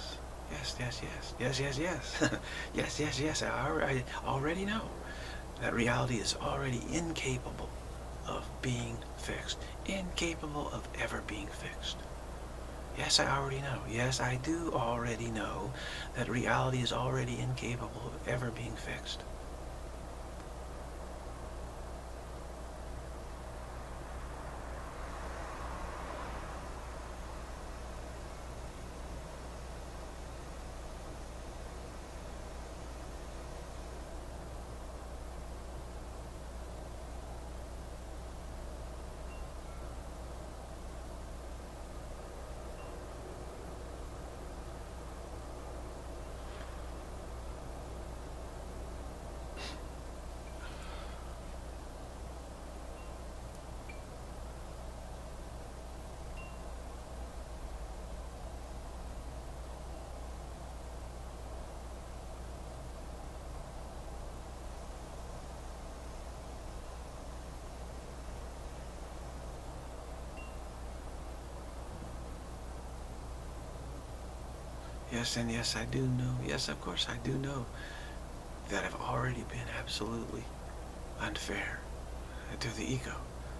Yes. I already know that reality is already incapable of being fixed. Incapable of ever being fixed. Yes, I already know. Yes, I do already know that reality is already incapable of ever being fixed. Yes, and yes, I do know. Yes, of course, I do know that I've already been absolutely unfair to the ego.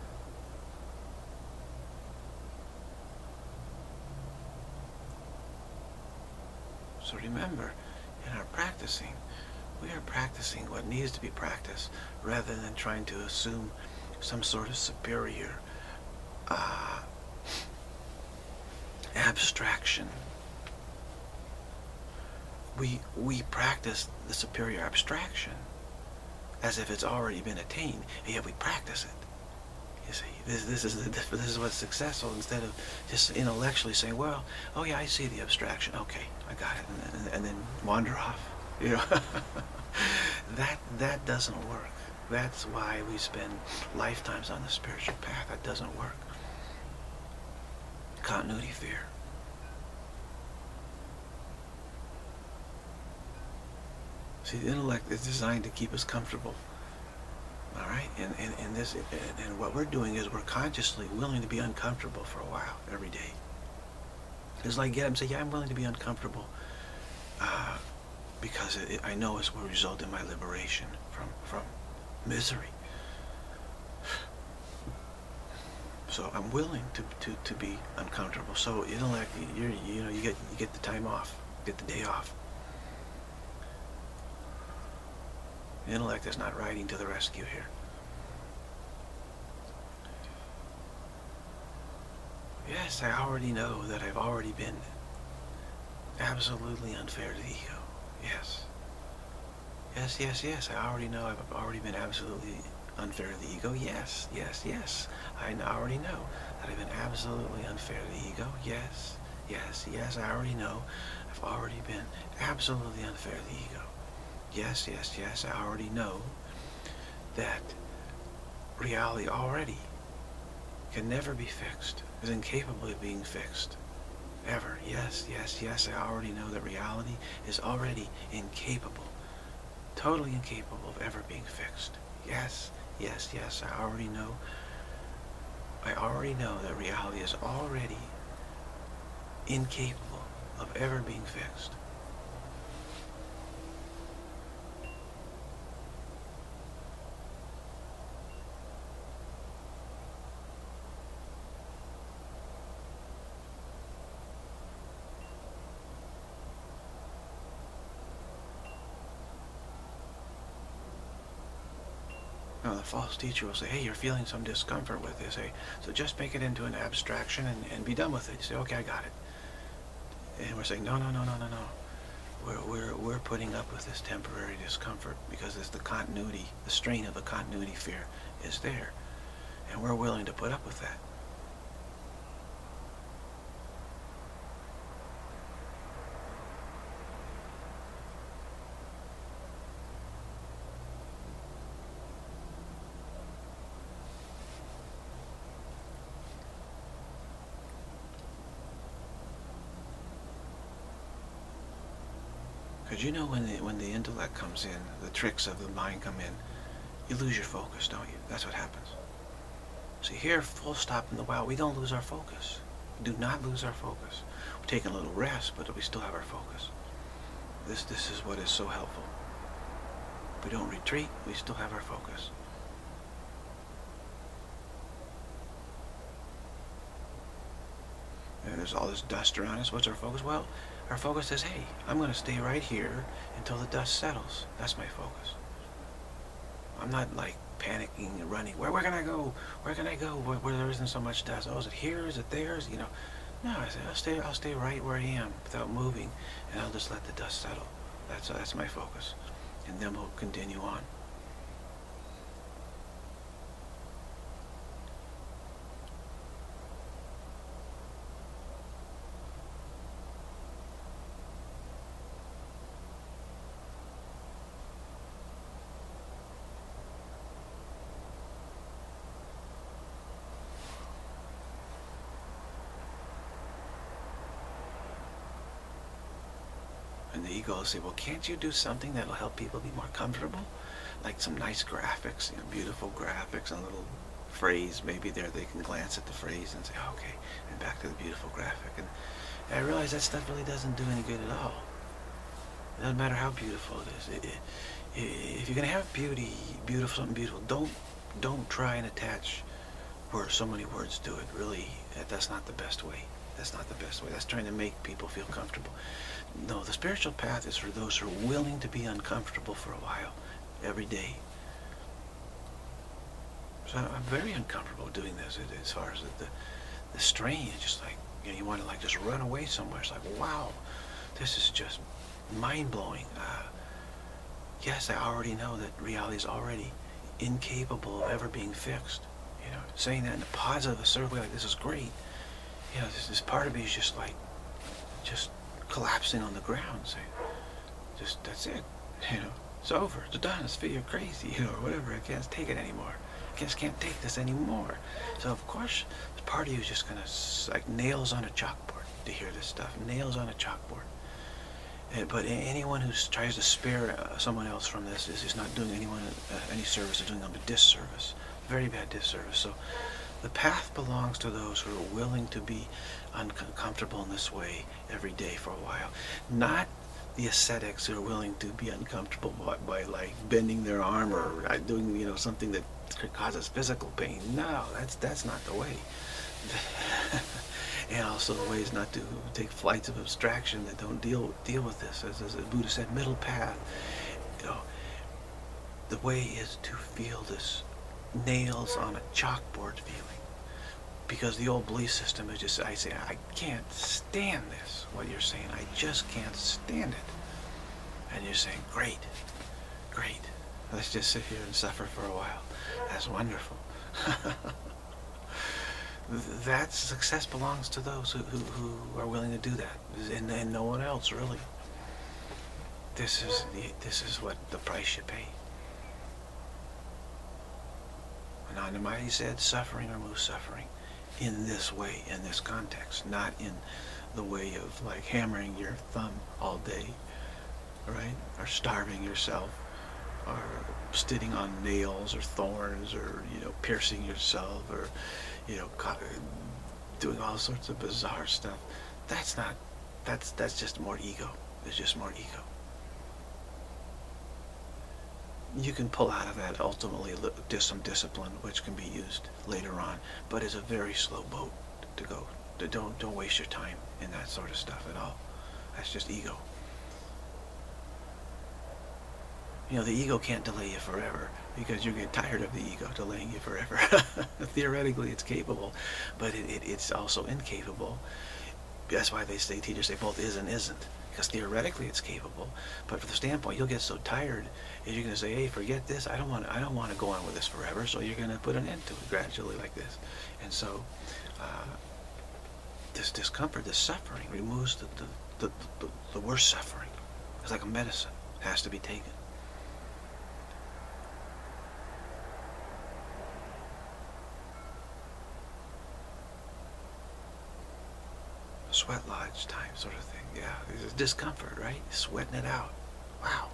So remember, in our practicing, we are practicing what needs to be practiced rather than trying to assume some sort of superior abstraction. We practice the superior abstraction as if it's already been attained, and yet we practice it. You see, this is what's successful, instead of just intellectually saying, well, oh yeah, I see the abstraction, okay, I got it, and then wander off. You know, that doesn't work. That's why we spend lifetimes on the spiritual path. That doesn't work. Continuity fear. See, the intellect is designed to keep us comfortable. All right, and what we're doing is we're consciously willing to be uncomfortable for a while every day. It's like get up and say, yeah, I'm willing to be uncomfortable because I know it will result in my liberation from misery. So I'm willing to be uncomfortable. So intellect, you get the time off, get the day off. The intellect is not riding to the rescue here. Yes, I already know that I've already been absolutely unfair to the ego. Yes. Yes, yes, yes. I already know I've already been absolutely unfair to the ego. Yes, yes, yes. I already know that I've been absolutely unfair to the ego. Yes, yes, yes. I already know I've already been absolutely unfair to the ego. Yes, yes, yes. I already know that reality already can never be fixed, is incapable of being fixed. Ever. Yes, yes, yes. I already know that reality is already incapable, totally incapable of ever being fixed. Yes, yes, yes. I already know that reality is already incapable of ever being fixed. No, the false teacher will say, hey, you're feeling some discomfort with this. Hey, so just make it into an abstraction and be done with it. You say, okay, I got it. And we're saying, no, no, no, no, no, no. We're putting up with this temporary discomfort because it's the continuity, the strain of the continuity fear is there. And we're willing to put up with that. Because you know when the intellect comes in, the tricks of the mind come in, you lose your focus, don't you? That's what happens. See, here, full stop in the wow, we don't lose our focus. We do not lose our focus. We're taking a little rest, but we still have our focus. This is what is so helpful. We don't retreat, we still have our focus. And there's all this dust around us. What's our focus? Well, our focus is, hey, I'm going to stay right here until the dust settles. That's my focus. I'm not like panicking and running. Where can I go? Where can I go? Where there isn't so much dust. Oh, is it here? Is it there? You know. No, I say I'll stay right where I am without moving, and I'll just let the dust settle. That's my focus, and then we'll continue on. And the ego will say, well, can't you do something that'll help people be more comfortable? Like some nice graphics, beautiful graphics and little phrase, maybe there they can glance at the phrase and say, oh, okay, and back to the beautiful graphic. And I realize that stuff really doesn't do any good at all. It doesn't matter how beautiful it is. If you're going to have something beautiful, don't try and attach words, so many words to it. Really, that's not the best way. That's not the best way. That's trying to make people feel comfortable. No, the spiritual path is for those who are willing to be uncomfortable for a while, every day. So I'm very uncomfortable doing this as far as the strain. It's just like, you know, you want to like just run away somewhere. It's like, wow, this is just mind-blowing. Yes, I already know that reality is already incapable of ever being fixed. You know, saying that in a positive, assertive way, like this is great. You know, this part of me is just like, just collapsing on the ground, saying, just that's it. You know, it's over. It's done. It's you're crazy. You know, or whatever. I can't take it anymore. I just can't take this anymore. So of course, the part of you is just gonna like nails on a chalkboard to hear this stuff. Nails on a chalkboard. But anyone who tries to spare someone else from this is not doing anyone any service. They're doing them a disservice, very bad disservice. So the path belongs to those who are willing to be uncomfortable in this way every day for a while, not the ascetics who are willing to be uncomfortable by like bending their arm or doing, you know, something that causes physical pain. No, that's not the way. And also the way is not to take flights of abstraction that don't deal with this. As the Buddha said, middle path. You know, the way is to feel this nails on a chalkboard feeling. Because the old belief system is just, I say, I can't stand this, what you're saying. I just can't stand it. And you're saying, great, great. Let's just sit here and suffer for a while. That's wonderful. That success belongs to those who are willing to do that, and no one else really. This is what the price you pay. Ananda Mayi said, suffering removes suffering in this way, in this context, not in the way of like hammering your thumb all day, right? Or starving yourself, or sitting on nails or thorns, or, you know, piercing yourself, or, you know, doing all sorts of bizarre stuff. That's just more ego. It's just more ego. You can pull out of that ultimately some discipline, which can be used later on, but it's a very slow boat to go. Don't waste your time in that sort of stuff at all. That's just ego. You know, the ego can't delay you forever, because you get tired of the ego delaying you forever. Theoretically, it's capable, but it's also incapable. That's why they say, teachers say both is and isn't, because theoretically it's capable, but from the standpoint, you'll get so tired, is you're going to say, hey, forget this. I don't want to go on with this forever. So you're going to put an end to it gradually, like this. And so this discomfort, this suffering, removes the worst suffering. It's like a medicine. It has to be taken. Sweat lodge time sort of thing. Yeah, there's discomfort, right? Sweating it out. Wow.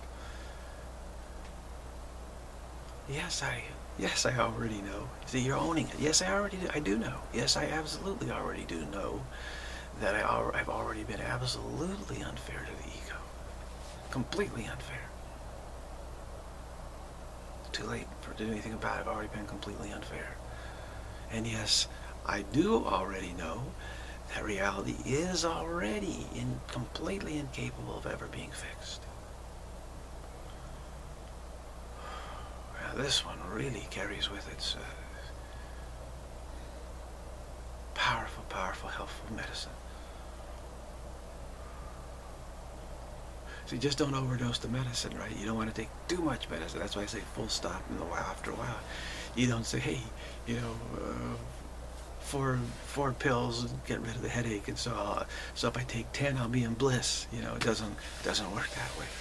Yes, I already know. See, you're owning it. Yes, I do know. Yes, I absolutely already do know that I've already been absolutely unfair to the ego. Completely unfair. Too late to do anything about it. I've already been completely unfair. And yes, I do already know that reality is already completely incapable of ever being fixed. Now, this one really carries with it powerful, powerful, helpful medicine. So you just don't overdose the medicine, right? You don't want to take too much medicine. That's why I say full stop after a while. You don't say, hey, you know, four pills and get rid of the headache, and so if I take 10, I'll be in bliss. You know, it doesn't work that way.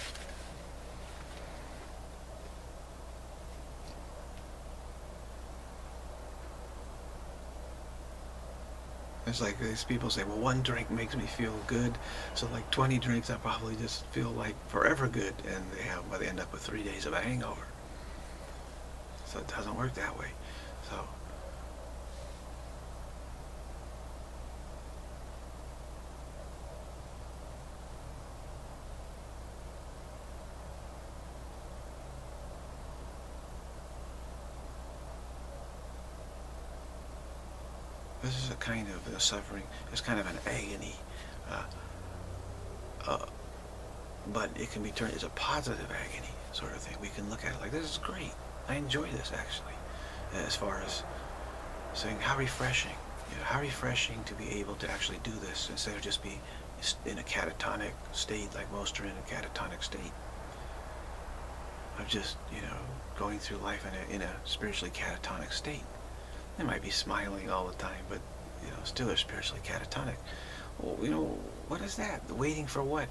It's like these people say, well, one drink makes me feel good, so like 20 drinks I probably just feel like forever good, and they end up with 3 days of a hangover. So it doesn't work that way. So This is a kind of suffering. It's kind of an agony. Uh, but it can be turned as a positive agony sort of thing. We can look at it like, this is great. I enjoy this, actually. As far as saying how refreshing. How refreshing to be able to actually do this instead of just be in a catatonic state, like most are in a catatonic state. Of just, going through life in a spiritually catatonic state. They might be smiling all the time, but, still they're spiritually catatonic. Well, what is that? Waiting for what?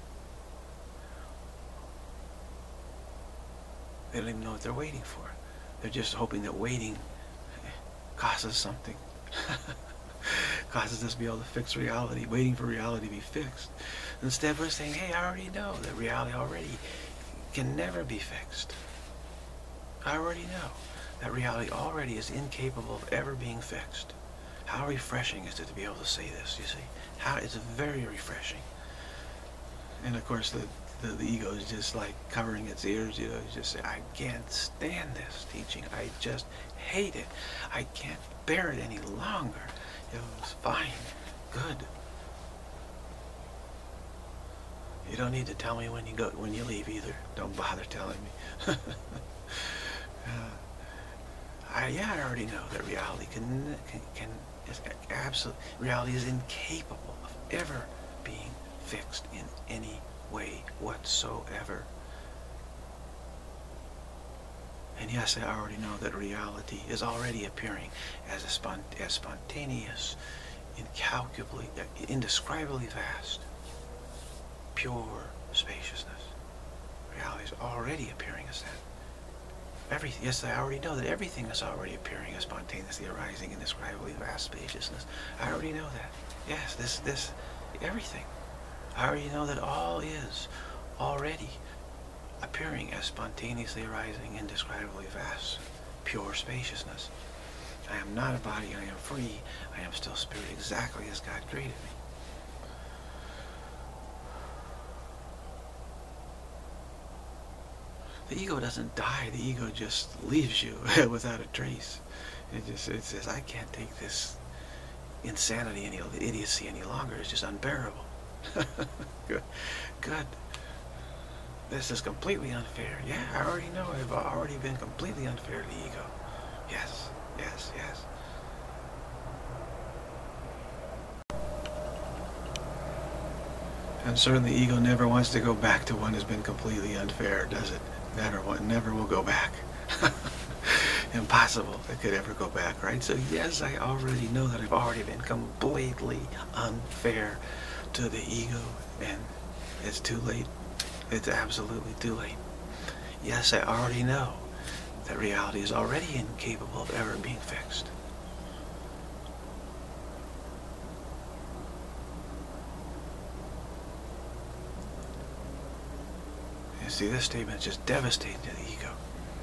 They don't even know what they're waiting for. They're just hoping that waiting causes something. Causes us to be able to fix reality, waiting for reality to be fixed. Instead, we're saying, hey, I already know that reality already can never be fixed. I already know that reality already is incapable of ever being fixed. How refreshing is it to be able to say this, you see? It's very refreshing. And of course, the ego is just like covering its ears, it's just saying, I can't stand this teaching. I just hate it. I can't bear it any longer. It's fine. Good. You don't need to tell me when you leave either. Don't bother telling me. I already know that reality reality is incapable of ever being fixed in any way whatsoever. And yes, I already know that reality is already appearing as spontaneous, incalculably, indescribably vast, pure spaciousness. Reality is already appearing as that. Yes, I already know that everything is already appearing as spontaneously arising, indescribably vast spaciousness. I already know that. Yes, everything. I already know that all is already appearing as spontaneously arising, indescribably vast, pure spaciousness. I am not a body, I am free, I am still spirit, exactly as God created me. The ego doesn't die, the ego just leaves you without a trace. It says, I can't take this insanity, idiocy any longer, it's just unbearable. Good. This is completely unfair. Yeah, I already know. I've already been completely unfair to the ego. Yes. And certainly the ego never wants to go back to one who's been completely unfair, does it? Never will go back. Impossible it could ever go back, right? So yes, I already know that I've already been completely unfair to the ego, and it's too late. It's absolutely too late. Yes, I already know that reality is already incapable of ever being fixed. You see, this statement is just devastating to the ego.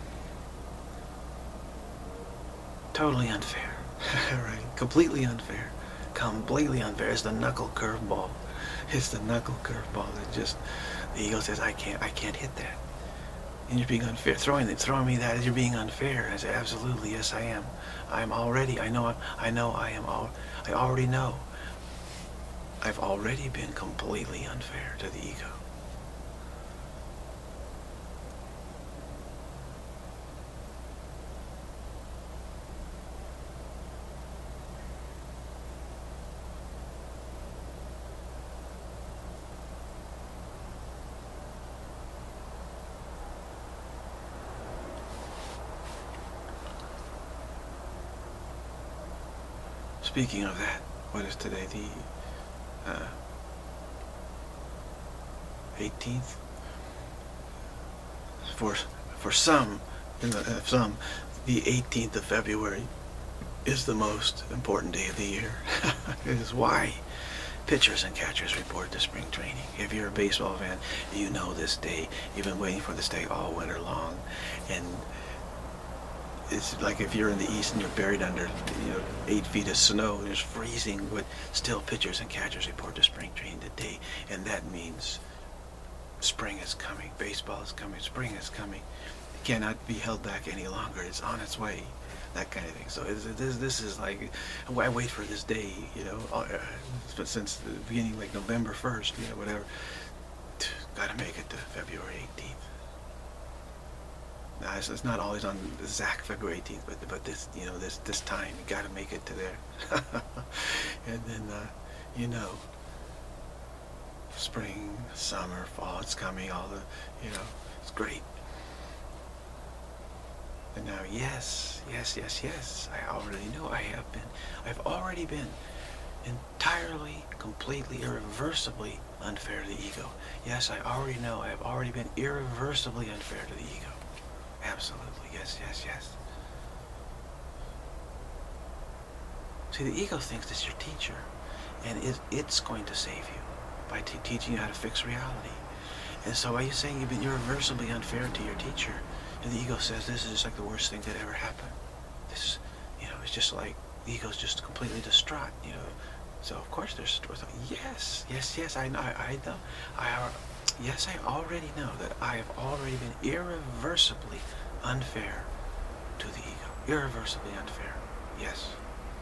Totally unfair, right? Completely unfair. Completely unfair. It's the knuckle curveball. It's the knuckle curveball that just, the ego says, I can't hit that. And you're being unfair. Throwing me that as you're being unfair. I say, absolutely, yes I am. I'm already, I already know. I've already been completely unfair to the ego. Speaking of that, what is today, the 18th? For some, the 18th of February is the most important day of the year. It is why pitchers and catchers report to spring training. If you're a baseball fan, you know this day. You've been waiting for this day all winter long, and it's like if you're in the East and you're buried under 8 feet of snow, it's freezing, but still pitchers and catchers report to spring training today, and that means spring is coming, baseball is coming, spring is coming. It cannot be held back any longer. It's on its way. that kind of thing. So this is like, I wait for this day, you know, but since the beginning, like November 1st, you know, whatever. Got to make it to February 18th. Now, it's not always on exact February 18th, but this, you know, this time you got to make it to there. And then, you know, spring, summer, fall, it's coming. All the, you know, it's great. And now, yes, I already know I've already been entirely, completely, irreversibly unfair to the ego. Yes, I already know I've already been irreversibly unfair to the ego. Absolutely, yes. See, the ego thinks it's your teacher, and it's going to save you by teaching you how to fix reality. And so are you saying you've been irreversibly unfair to your teacher? And the ego says this is just like the worst thing that ever happened. This is, you know, it's just like the ego's just completely distraught, you know. So of course there's yes, I know, yes, I already know that I have already been irreversibly unfair to the ego. Irreversibly unfair. Yes.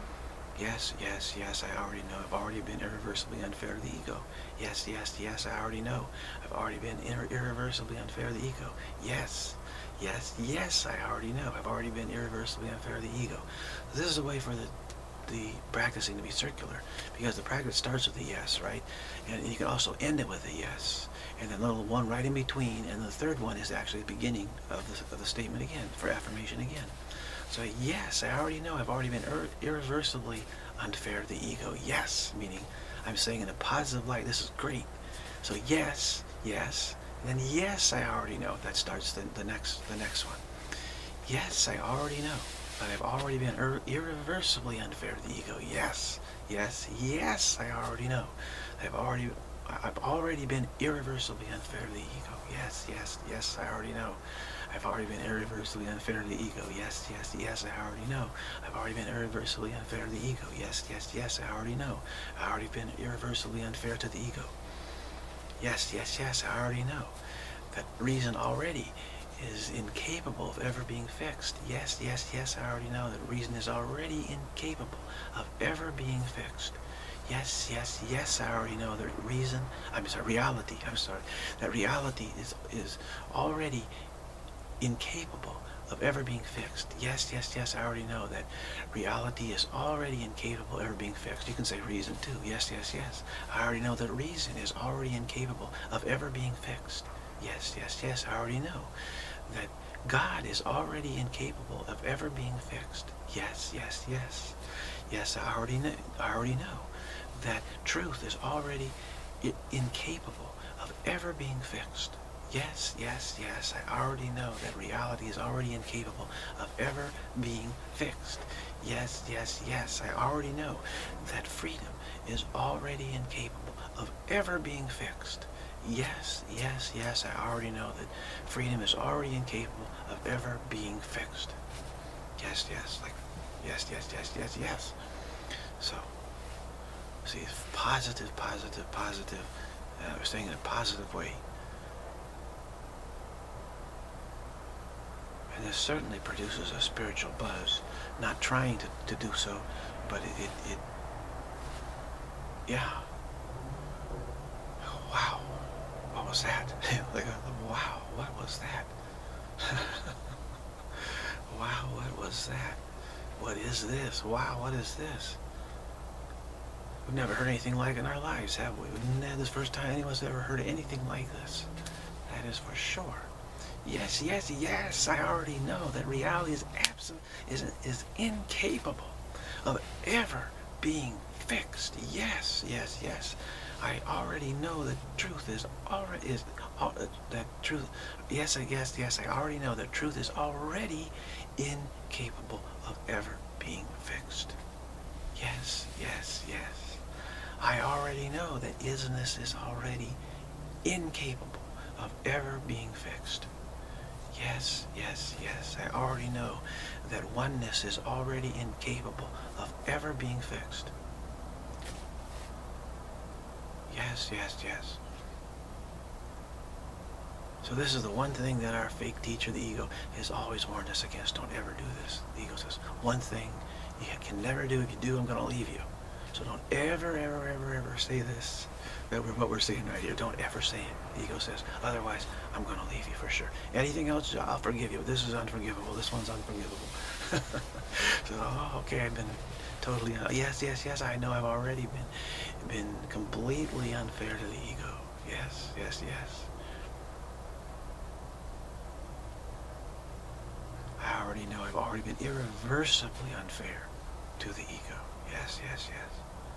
Yes, I already know. I've already been irreversibly unfair to the ego. Yes, I already know. I've already been irreversibly unfair to the ego. Yes, I already know. I've already been irreversibly unfair to the ego. This is a way for the practicing to be circular, because the practice starts with a yes, right? And you can also end it with a yes. And then a little one right in between, and the third one is actually the beginning of the statement again, for affirmation again. So yes, I already know I've already been irreversibly unfair to the ego. Yes, meaning I'm saying in a positive light, this is great. So yes, and then yes, I already know. That starts the next one. Yes, I already know that I've already been irreversibly unfair to the ego. Yes, I already know. I've already been irreversibly unfair to the ego. Yes, I already know. I've already been irreversibly unfair to the ego. Yes, I already know. I've already been irreversibly unfair to the ego. Yes, I already know. I've already been irreversibly unfair to the ego. Yes, I already know. That reason already is incapable of ever being fixed. Yes, I already know that reason is already incapable of ever being fixed. Yes, I already know that reality, that reality is already incapable of ever being fixed. Yes, I already know that reality is already incapable of ever being fixed. You can say reason too. Yes. I already know that reason is already incapable of ever being fixed. Yes, I already know that God is already incapable of ever being fixed. Yes. Yes, I already know that truth is already incapable of ever being fixed. Yes, I already know that reality is already incapable of ever being fixed. Yes, I already know that freedom is already incapable of ever being fixed. Yes, I already know that freedom is already incapable of ever being fixed. Yes, yes. So, see, positive. We're saying in a positive way. And this certainly produces a spiritual buzz. Not trying to do so, but it yeah. Wow, what was that? Like, wow, what was that? Wow, what was that? What is this? Wow, what is this? We've never heard anything like it in our lives, have we? This is the first time anyone's ever heard anything like this. That is for sure. Yes, I already know that reality is incapable of ever being fixed. Yes. I already know that truth is already that truth. Yes, I already know that truth is already incapable of ever being fixed. Yes. I already know that isness is already incapable of ever being fixed. Yes. I already know that oneness is already incapable of ever being fixed. Yes. So this is the one thing that our fake teacher, the ego, has always warned us against. Don't ever do this. The ego says, one thing you can never do. If you do, I'm going to leave you. So don't ever, ever, ever, ever say this. What we're saying right here. Don't ever say it. The ego says, otherwise, I'm going to leave you for sure. Anything else, I'll forgive you. This is unforgivable. This one's unforgivable. So, oh, okay, I've been totally, yes, yes, yes, I know I've already been completely unfair to the ego. Yes, yes, yes. I already know I've already been irreversibly unfair to the ego. Yes, yes, yes.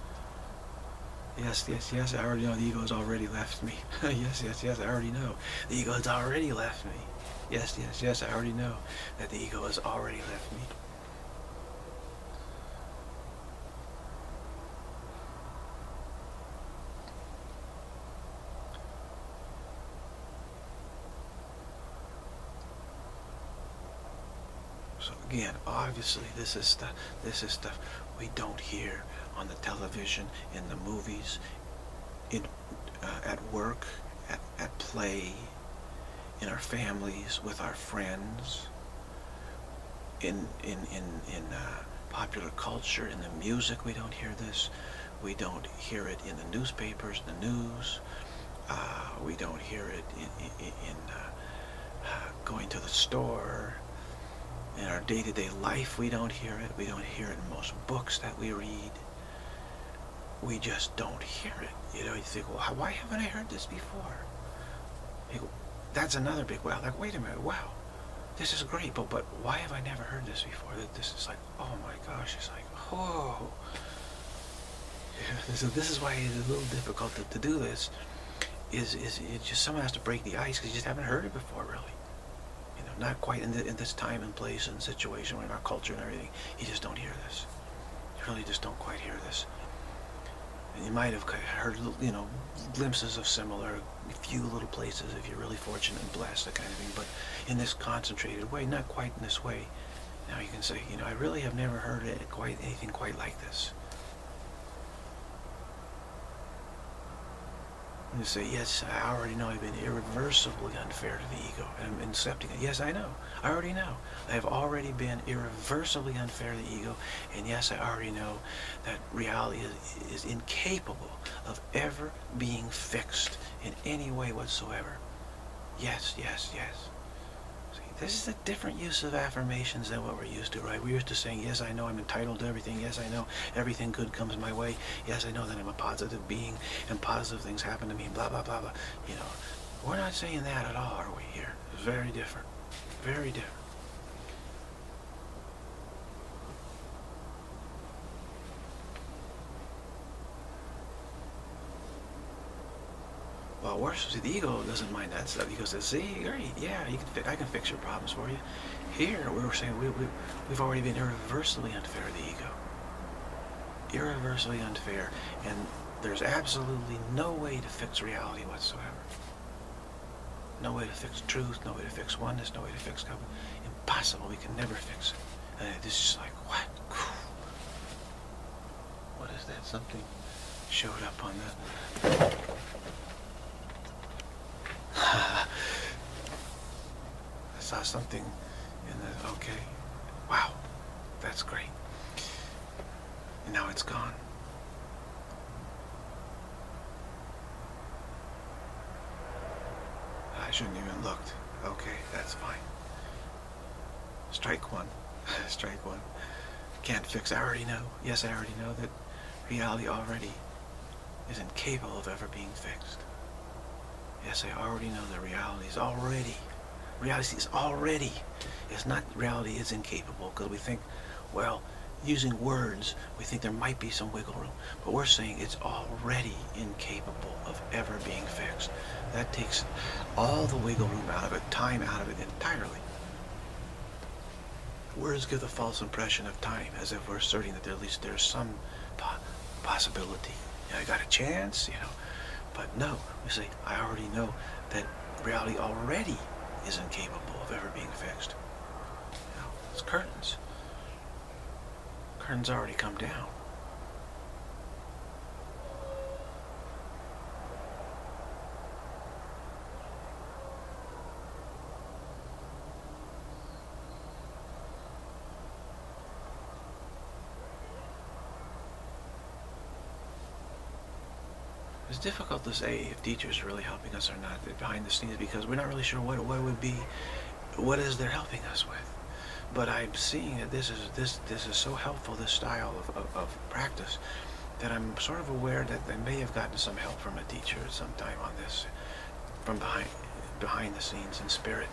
Yes, yes, yes, I already know the ego has already left me. Yes, yes, yes, I already know. The ego has already left me. Yes, yes, yes, I already know that the ego has already left me. So again, obviously this is stuff we don't hear on the television, in the movies, at work, at play, in our families, with our friends, in popular culture, in the music. We don't hear this. We don't hear it in the newspapers, the news. We don't hear it in going to the store. In our day-to-day life, we don't hear it. We don't hear it in most books that we read. We just don't hear it. You know, you think, well, why haven't I heard this before? That's another big wow. Like, wait a minute, wow, this is great, but why have I never heard this before? This is like, oh my gosh, it's like, oh. Yeah, so this is why it's a little difficult to do this. Is it just someone has to break the ice because you just haven't heard it before, really. You know, not quite in this time and place and situation, in our culture and everything. You just don't hear this. You really just don't quite hear this. And you might have heard, you know, glimpses of similar, few little places if you're really fortunate and blessed, that kind of thing. But in this concentrated way, not quite in this way. Now you can say, you know, I really have never heard anything quite like this. And you say, yes, I already know I've been irreversibly unfair to the ego. And I'm accepting it. Yes, I know. I already know. I have already been irreversibly unfair to the ego. And yes, I already know that reality is incapable of ever being fixed in any way whatsoever. Yes, yes, yes. This is a different use of affirmations than what we're used to, right? We're used to saying, yes, I know I'm entitled to everything. Yes, I know everything good comes my way. Yes, I know that I'm a positive being and positive things happen to me, blah, blah, blah, blah. You know, we're not saying that at all, are we here? It's very different. Very different. Well, worse, the ego doesn't mind that stuff. The ego says, see, great, yeah, I can fix your problems for you. Here, we're saying we've already been irreversibly unfair to the ego. Irreversibly unfair. And there's absolutely no way to fix reality whatsoever. No way to fix truth, no way to fix oneness, no way to fix God. Impossible, we can never fix it. And it's just like, what? What is that? Something showed up on that. I saw something in the, okay, wow, that's great. And now it's gone. I shouldn't even looked. Okay, that's fine. Strike one. Strike one. Can't fix. I already know. Yes, I already know that reality already is incapable of ever being fixed. Yes, I already know that reality is already. It's not reality is incapable, because we think, well, using words, we think there might be some wiggle room. But we're saying it's already incapable of ever being fixed. That takes all the wiggle room out of it, time out of it entirely. Words give the false impression of time, as if we're asserting that at least there's some possibility. You know, I got a chance, you know. But no, we say, I already know that reality already is incapable of ever being fixed. You know, it's curtains. Curtains already come down. It's difficult to say if teachers are really helping us or not behind the scenes, because we're not really sure what would be, what is they're helping us with. But I'm seeing that this is so helpful, this style of practice, that I'm sort of aware that they may have gotten some help from a teacher at some time on this, from behind the scenes in spirit.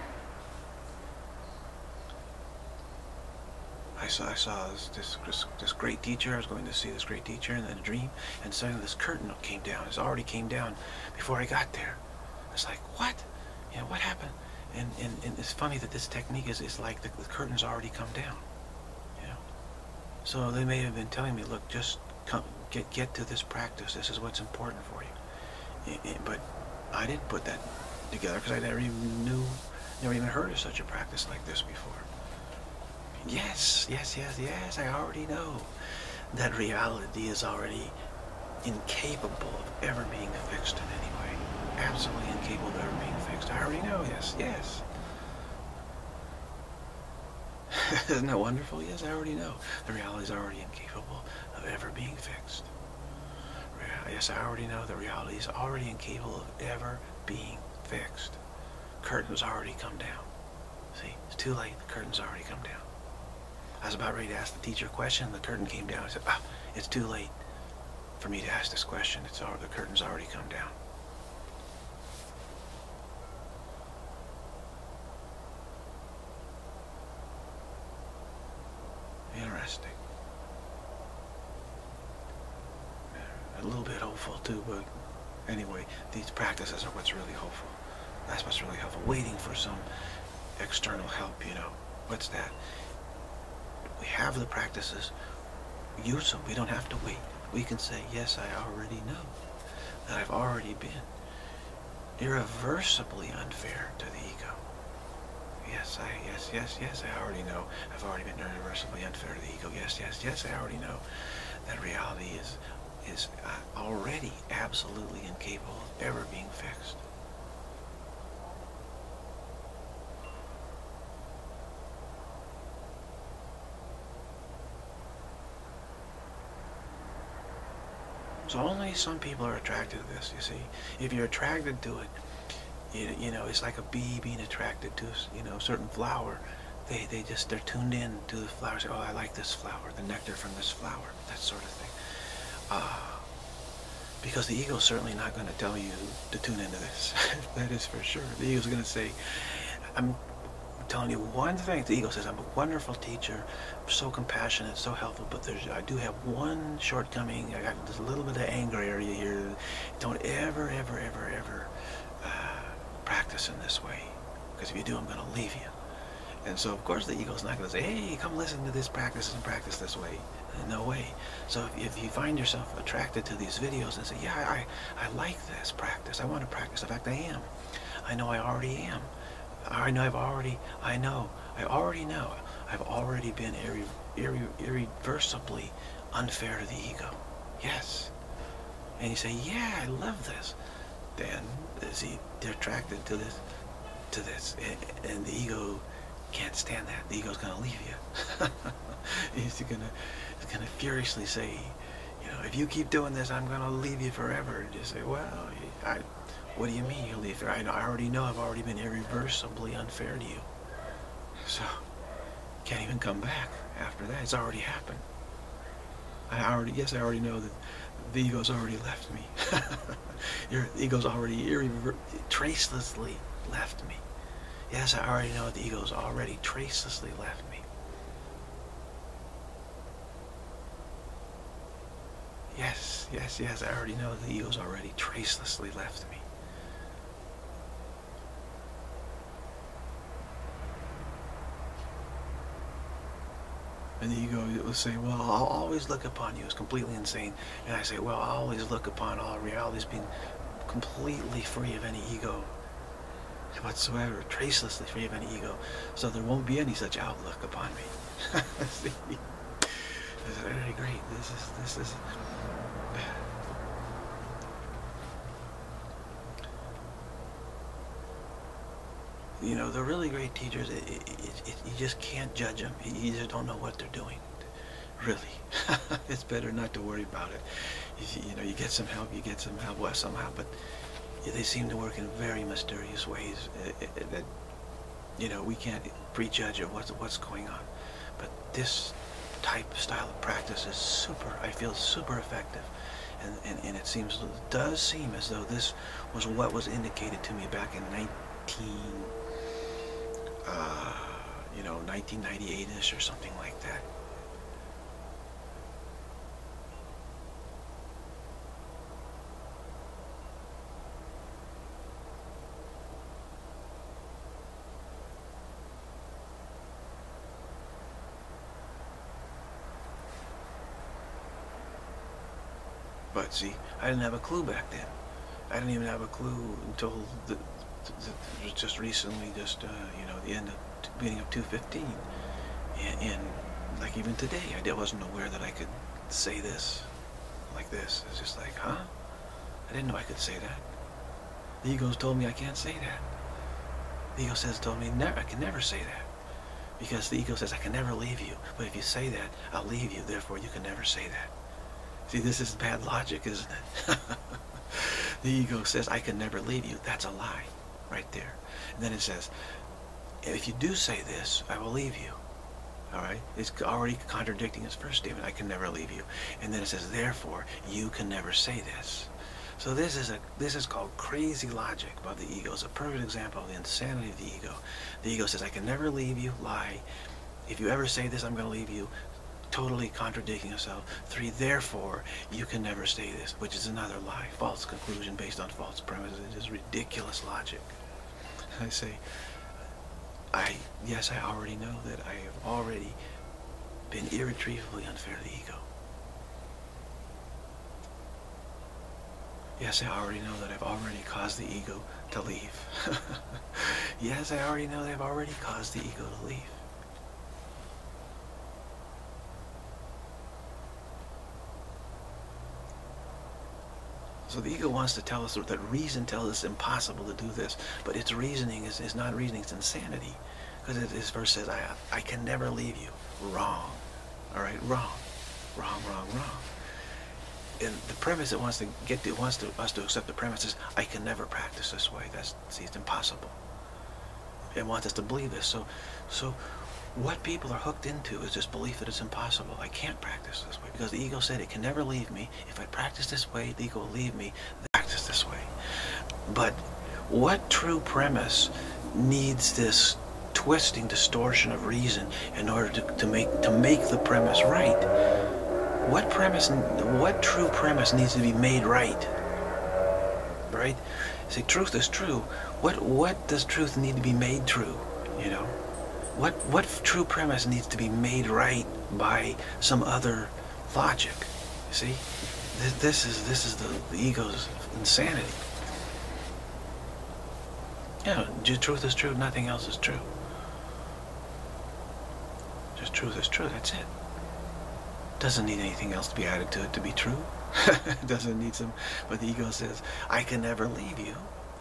I saw this great teacher. I was going to see this great teacher in a dream, and suddenly this curtain came down. It already came down before I got there. It's like, what? You know, what happened? And it's funny that this technique is like the curtain's already come down. You know, so they may have been telling me, look, just come, get to this practice. This is what's important for you. But I didn't put that together because I never even heard of such a practice like this before. Yes, I already know that reality is already incapable of ever being fixed in any way. Absolutely incapable of ever being fixed. I already know, yes. Isn't that wonderful? Yes, I already know. The reality is already incapable of ever being fixed. Yes, I already know the reality is already incapable of ever being fixed. Curtain's already come down. See, it's too late. The curtain's already come down. I was about ready to ask the teacher a question, and the curtain came down. I said, it's too late for me to ask this question. The curtain's already come down. Interesting. A little bit hopeful too, but anyway, these practices are what's really hopeful. That's what's really helpful. Waiting for some external help, you know. What's that? We have the practices. Use them. We don't have to wait. We can say, yes, I already know that I've already been irreversibly unfair to the ego. Yes, I already know I've already been irreversibly unfair to the ego. Yes, I already know that reality is already absolutely incapable of ever being fixed. So only some people are attracted to this, you see. If you're attracted to it, you know, it's like a bee being attracted to, you know, a certain flower. They're tuned in to the flower. Say, oh, I like this flower, the nectar from this flower, that sort of thing. Because the ego's certainly not going to tell you to tune into this. That is for sure. The ego's going to say, I'm telling you one thing. The ego says, I'm a wonderful teacher, so compassionate, so helpful, but I do have one shortcoming. I got this little bit of anger area here. Don't ever practice in this way, because if you do, I'm going to leave you. And so, of course, the ego's not going to say, hey, come listen to this practice and practice this way. No way. So if you find yourself attracted to these videos and say, yeah, I like this practice. I want to practice. In fact, I am. I know I already am. I already know I've already been irreversibly unfair to the ego. Yes. And you say, yeah, I love this. Then, see, they're attracted to this, and the ego can't stand that. The ego's going to leave you. He's going to furiously say, you know, if you keep doing this, I'm going to leave you forever. And you say, well, what do you mean you leave? I already know I've already been irreversibly unfair to you. So, you can't even come back after that. It's already happened. I already know that the ego's already left me. Your ego's already tracelessly left me. Yes, I already know the ego's already tracelessly left me. Yes, I already know the ego's already tracelessly left me. And the ego will say, well, I'll always look upon you as completely insane. And I say, well, I'll always look upon all reality as being completely free of any ego whatsoever, tracelessly free of any ego. So there won't be any such outlook upon me. See? This is really great. This is you know, the really great teachers, you just can't judge them. You just don't know what they're doing. Really. It's better not to worry about it. You know, you get some help, well, somehow, but they seem to work in very mysterious ways that, you know, we can't prejudge of what's going on. But this type of style of practice is I feel super effective. And it does seem as though this was what was indicated to me back in 1998ish or something like that. But see, I didn't have a clue back then. I didn't even have a clue until just recently, you know, the beginning of 215. And like even today, I wasn't aware that I could say this like this. It's just like, huh? I didn't know I could say that. The ego's told me I can't say that. The ego told me I can never say that. Because the ego says I can never leave you. But if you say that, I'll leave you. Therefore, you can never say that. See, this is bad logic, isn't it? The ego says, I can never leave you. That's a lie, right there. And then it says, if you do say this, I will leave you. All right? It's already contradicting its first statement, I can never leave you. And then it says, therefore, you can never say this. So this is called crazy logic by the ego. It's a perfect example of the insanity of the ego. The ego says, I can never leave you, lie. If you ever say this, I'm going to leave you. Totally contradicting yourself. 3, therefore, you can never say this, which is another lie. False conclusion based on false premises. It is ridiculous logic. I say, yes, I already know that I have already been irretrievably unfair to the ego. Yes, I already know that I've already caused the ego to leave. Yes, I already know that I've already caused the ego to leave. So the ego wants to tell us that reason tells us it's impossible to do this, but its reasoning is not reasoning, it's insanity. Because this verse says, I can never leave you. Wrong. All right, wrong. Wrong, wrong, wrong. And the premise it wants to get to, us to accept the premise is, I can never practice this way. See, it's impossible. It wants us to believe this. So what people are hooked into is this belief that it's impossible. I can't practice this way because the ego said it can never leave me. If I practice this way, the ego will leave me. Practice this way. But what true premise needs this twisting distortion of reason in order to make the premise right? What true premise needs to be made right? Right? See, truth is true. What does truth need to be made true? You know? What true premise needs to be made right by some other logic? You see, this is the ego's insanity. Yeah, truth is true. Nothing else is true. Just truth is true. That's it. Doesn't need anything else to be added to it to be true. It doesn't need some. But the ego says, I can never leave you.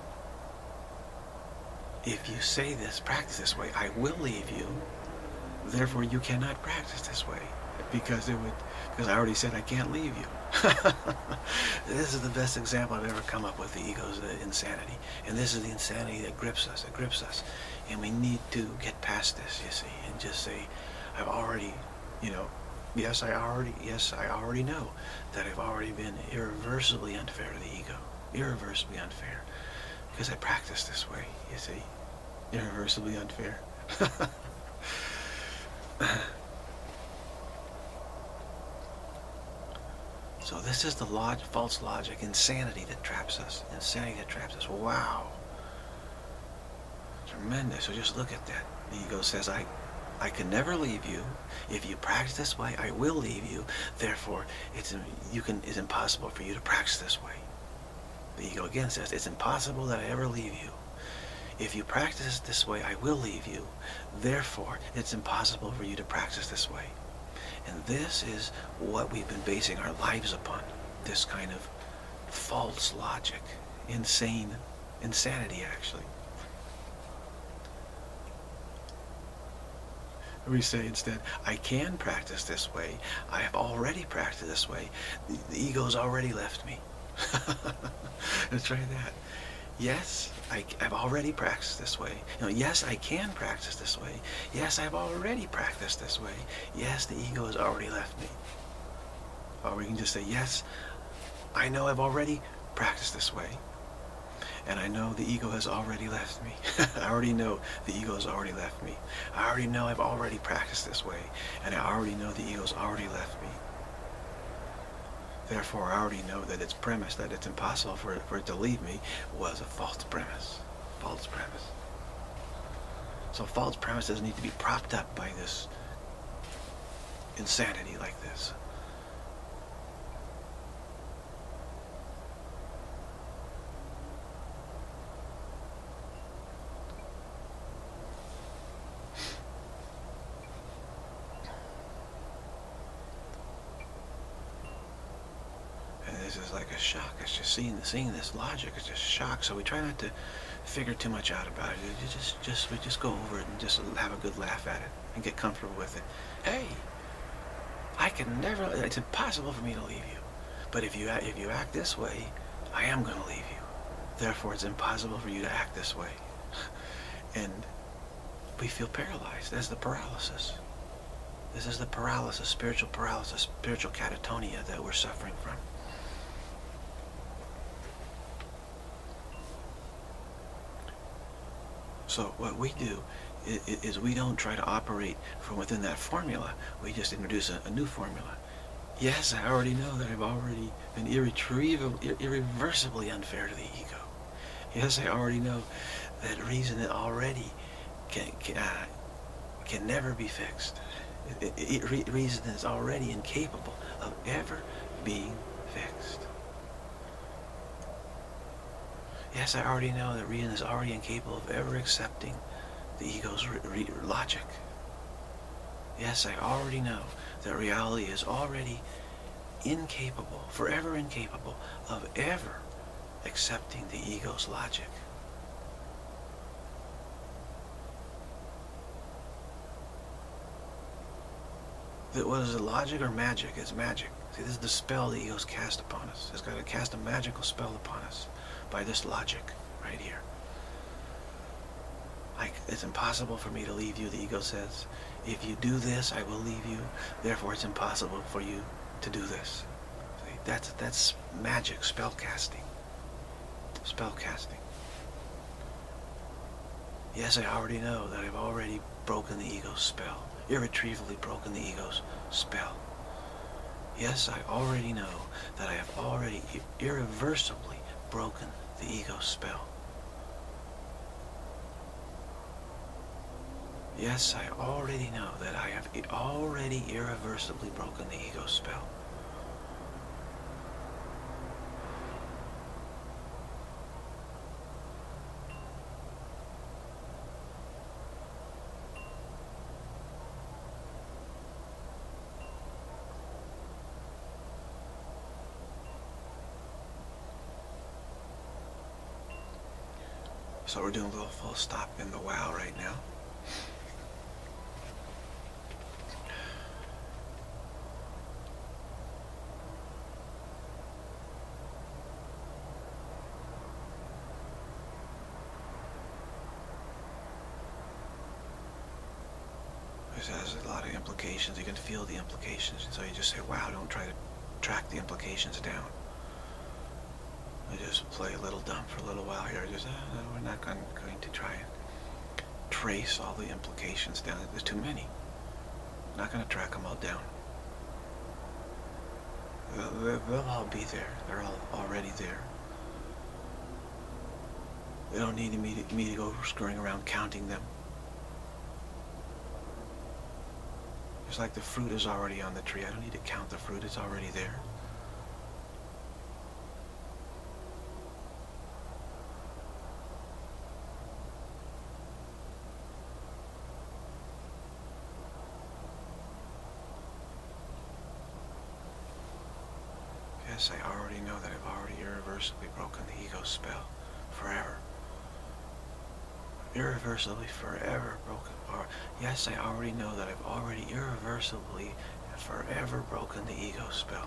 If you say this, practice this way, I will leave you. Therefore, you cannot practice this way because I already said I can't leave you. This is the best example I've ever come up with, the ego's insanity. And this is the insanity that grips us. It grips us. And we need to get past this, you see, and just say, I've already, you know, yes, I already know that I've already been irreversibly unfair to the ego. Irreversibly unfair. Because I practice this way, you see. Irreversibly unfair. So this is the false logic, insanity that traps us. Insanity that traps us. Wow. Tremendous. So just look at that. The ego says, I can never leave you. If you practice this way, I will leave you. Therefore, it's impossible for you to practice this way. The ego again says, it's impossible that I ever leave you. If you practice this way, I will leave you. Therefore, it's impossible for you to practice this way. And this is what we've been basing our lives upon. This kind of false logic. Insanity, actually. We say instead, I can practice this way. I have already practiced this way. The ego's already left me. Let's try that. Yes, I've already practiced this way. Yes, I can practice this way. Yes, I've already practiced this way. Yes, the ego has already left me. Or we can just say, yes, I know I've already practiced this way. And I know the ego has already left me. I already know the ego has already left me. I already know I've already practiced this way. And I already know the ego's already left me. Therefore, I already know that its premise, that it's impossible for it to leave me, was a false premise. False premise. So false premise doesn't need to be propped up by this insanity like this. This is like a shock. It's just seeing this logic. It's just shock. So we try not to figure too much out about it. We just go over it and just have a good laugh at it and get comfortable with it. Hey, I can never. It's impossible for me to leave you. But if you act this way, I am going to leave you. Therefore, it's impossible for you to act this way. And we feel paralyzed. That's the paralysis. This is the paralysis, spiritual catatonia that we're suffering from. So what we do is we don't try to operate from within that formula. We just introduce a new formula. Yes, I already know that I've already been irreversibly unfair to the ego. Yes, I already know that reason that already can never be fixed. Reason is already incapable of ever being fixed. Yes, I already know that reason is already incapable of ever accepting the ego's logic. Yes, I already know that reality is already incapable, forever incapable, of ever accepting the ego's logic. What is it, logic or magic? It's magic. See, this is the spell the ego's cast upon us. It's got to cast a magical spell upon us by this logic right here. It's impossible for me to leave you, the ego says. If you do this, I will leave you. Therefore, it's impossible for you to do this. See, that's magic, spell casting. Spell casting. Yes, I already know that I've already broken the ego's spell. Irretrievably broken the ego's spell. Yes, I already know that I have already irreversibly broken the ego's spell. Yes, I already know that I have already irreversibly broken the ego's spell. So we're doing a little full stop in the wow right now. This has a lot of implications. You can feel the implications. So you just say, wow, don't try to track the implications down. I just play a little dumb for a little while here. Just, no, we're not going to try and trace all the implications down. There's too many. I'm not going to track them all down. They'll all be there. They're all already there. They don't need me to go screwing around counting them. It's like the fruit is already on the tree. I don't need to count the fruit. It's already there. Yes, I already know that I've already irreversibly broken the ego's spell forever. irreversibly forever broken. Or, yes, I already know that I've already irreversibly forever broken the ego spell.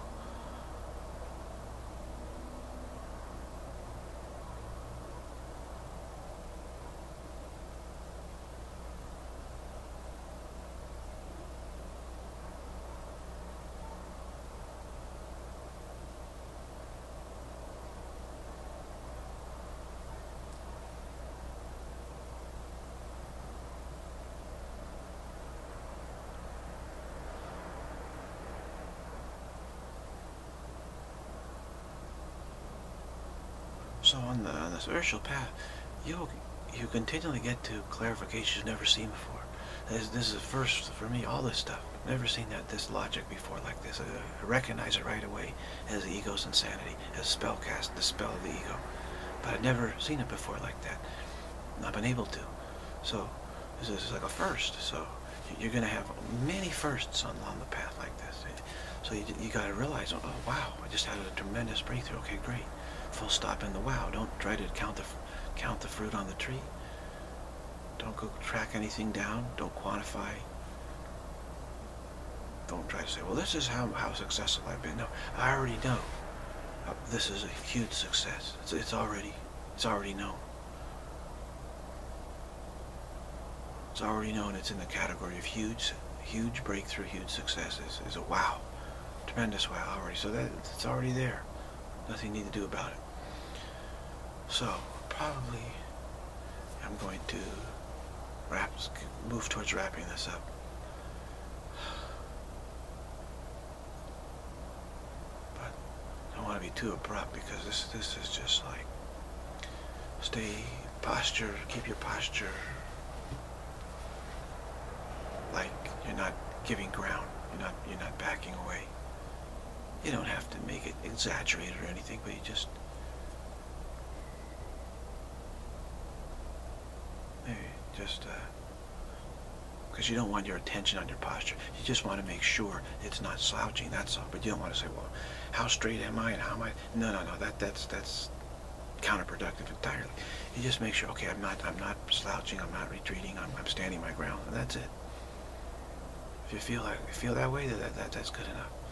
So on the spiritual path, you you continually get to clarifications you've never seen before. This is first for me. All this stuff, never seen this logic before like this. I recognize it right away as the ego's insanity, as spell cast, the spell of the ego. But I'd never seen it before like that. Not been able to. So this is like a first. So you're going to have many firsts on the path like this. So you got to realize, oh wow, I just had a tremendous breakthrough. Okay, great. Full stop in the wow. Don't try to count the fruit on the tree. Don't go track anything down. Don't quantify. Don't try to say, well, this is how successful I've been. No, I already know. This is a huge success. It's already known. It's already known. It's in the category of huge breakthrough, huge success. Is a wow. Tremendous wow already. So it's already there. Nothing you need to do about it. So probably I'm going to move towards wrapping this up. But I don't want to be too abrupt because this is just like keep your posture like you're not giving ground. You're not backing away. You don't have to make it exaggerated or anything, but you just because you don't want your attention on your posture. You just want to make sure it's not slouching, that's all. But you don't want to say, well, how straight am I and how am I? No, that's counterproductive entirely. You just make sure, okay, I'm not slouching, I'm not retreating, I'm standing my ground, and that's it. If you feel that way, that's good enough.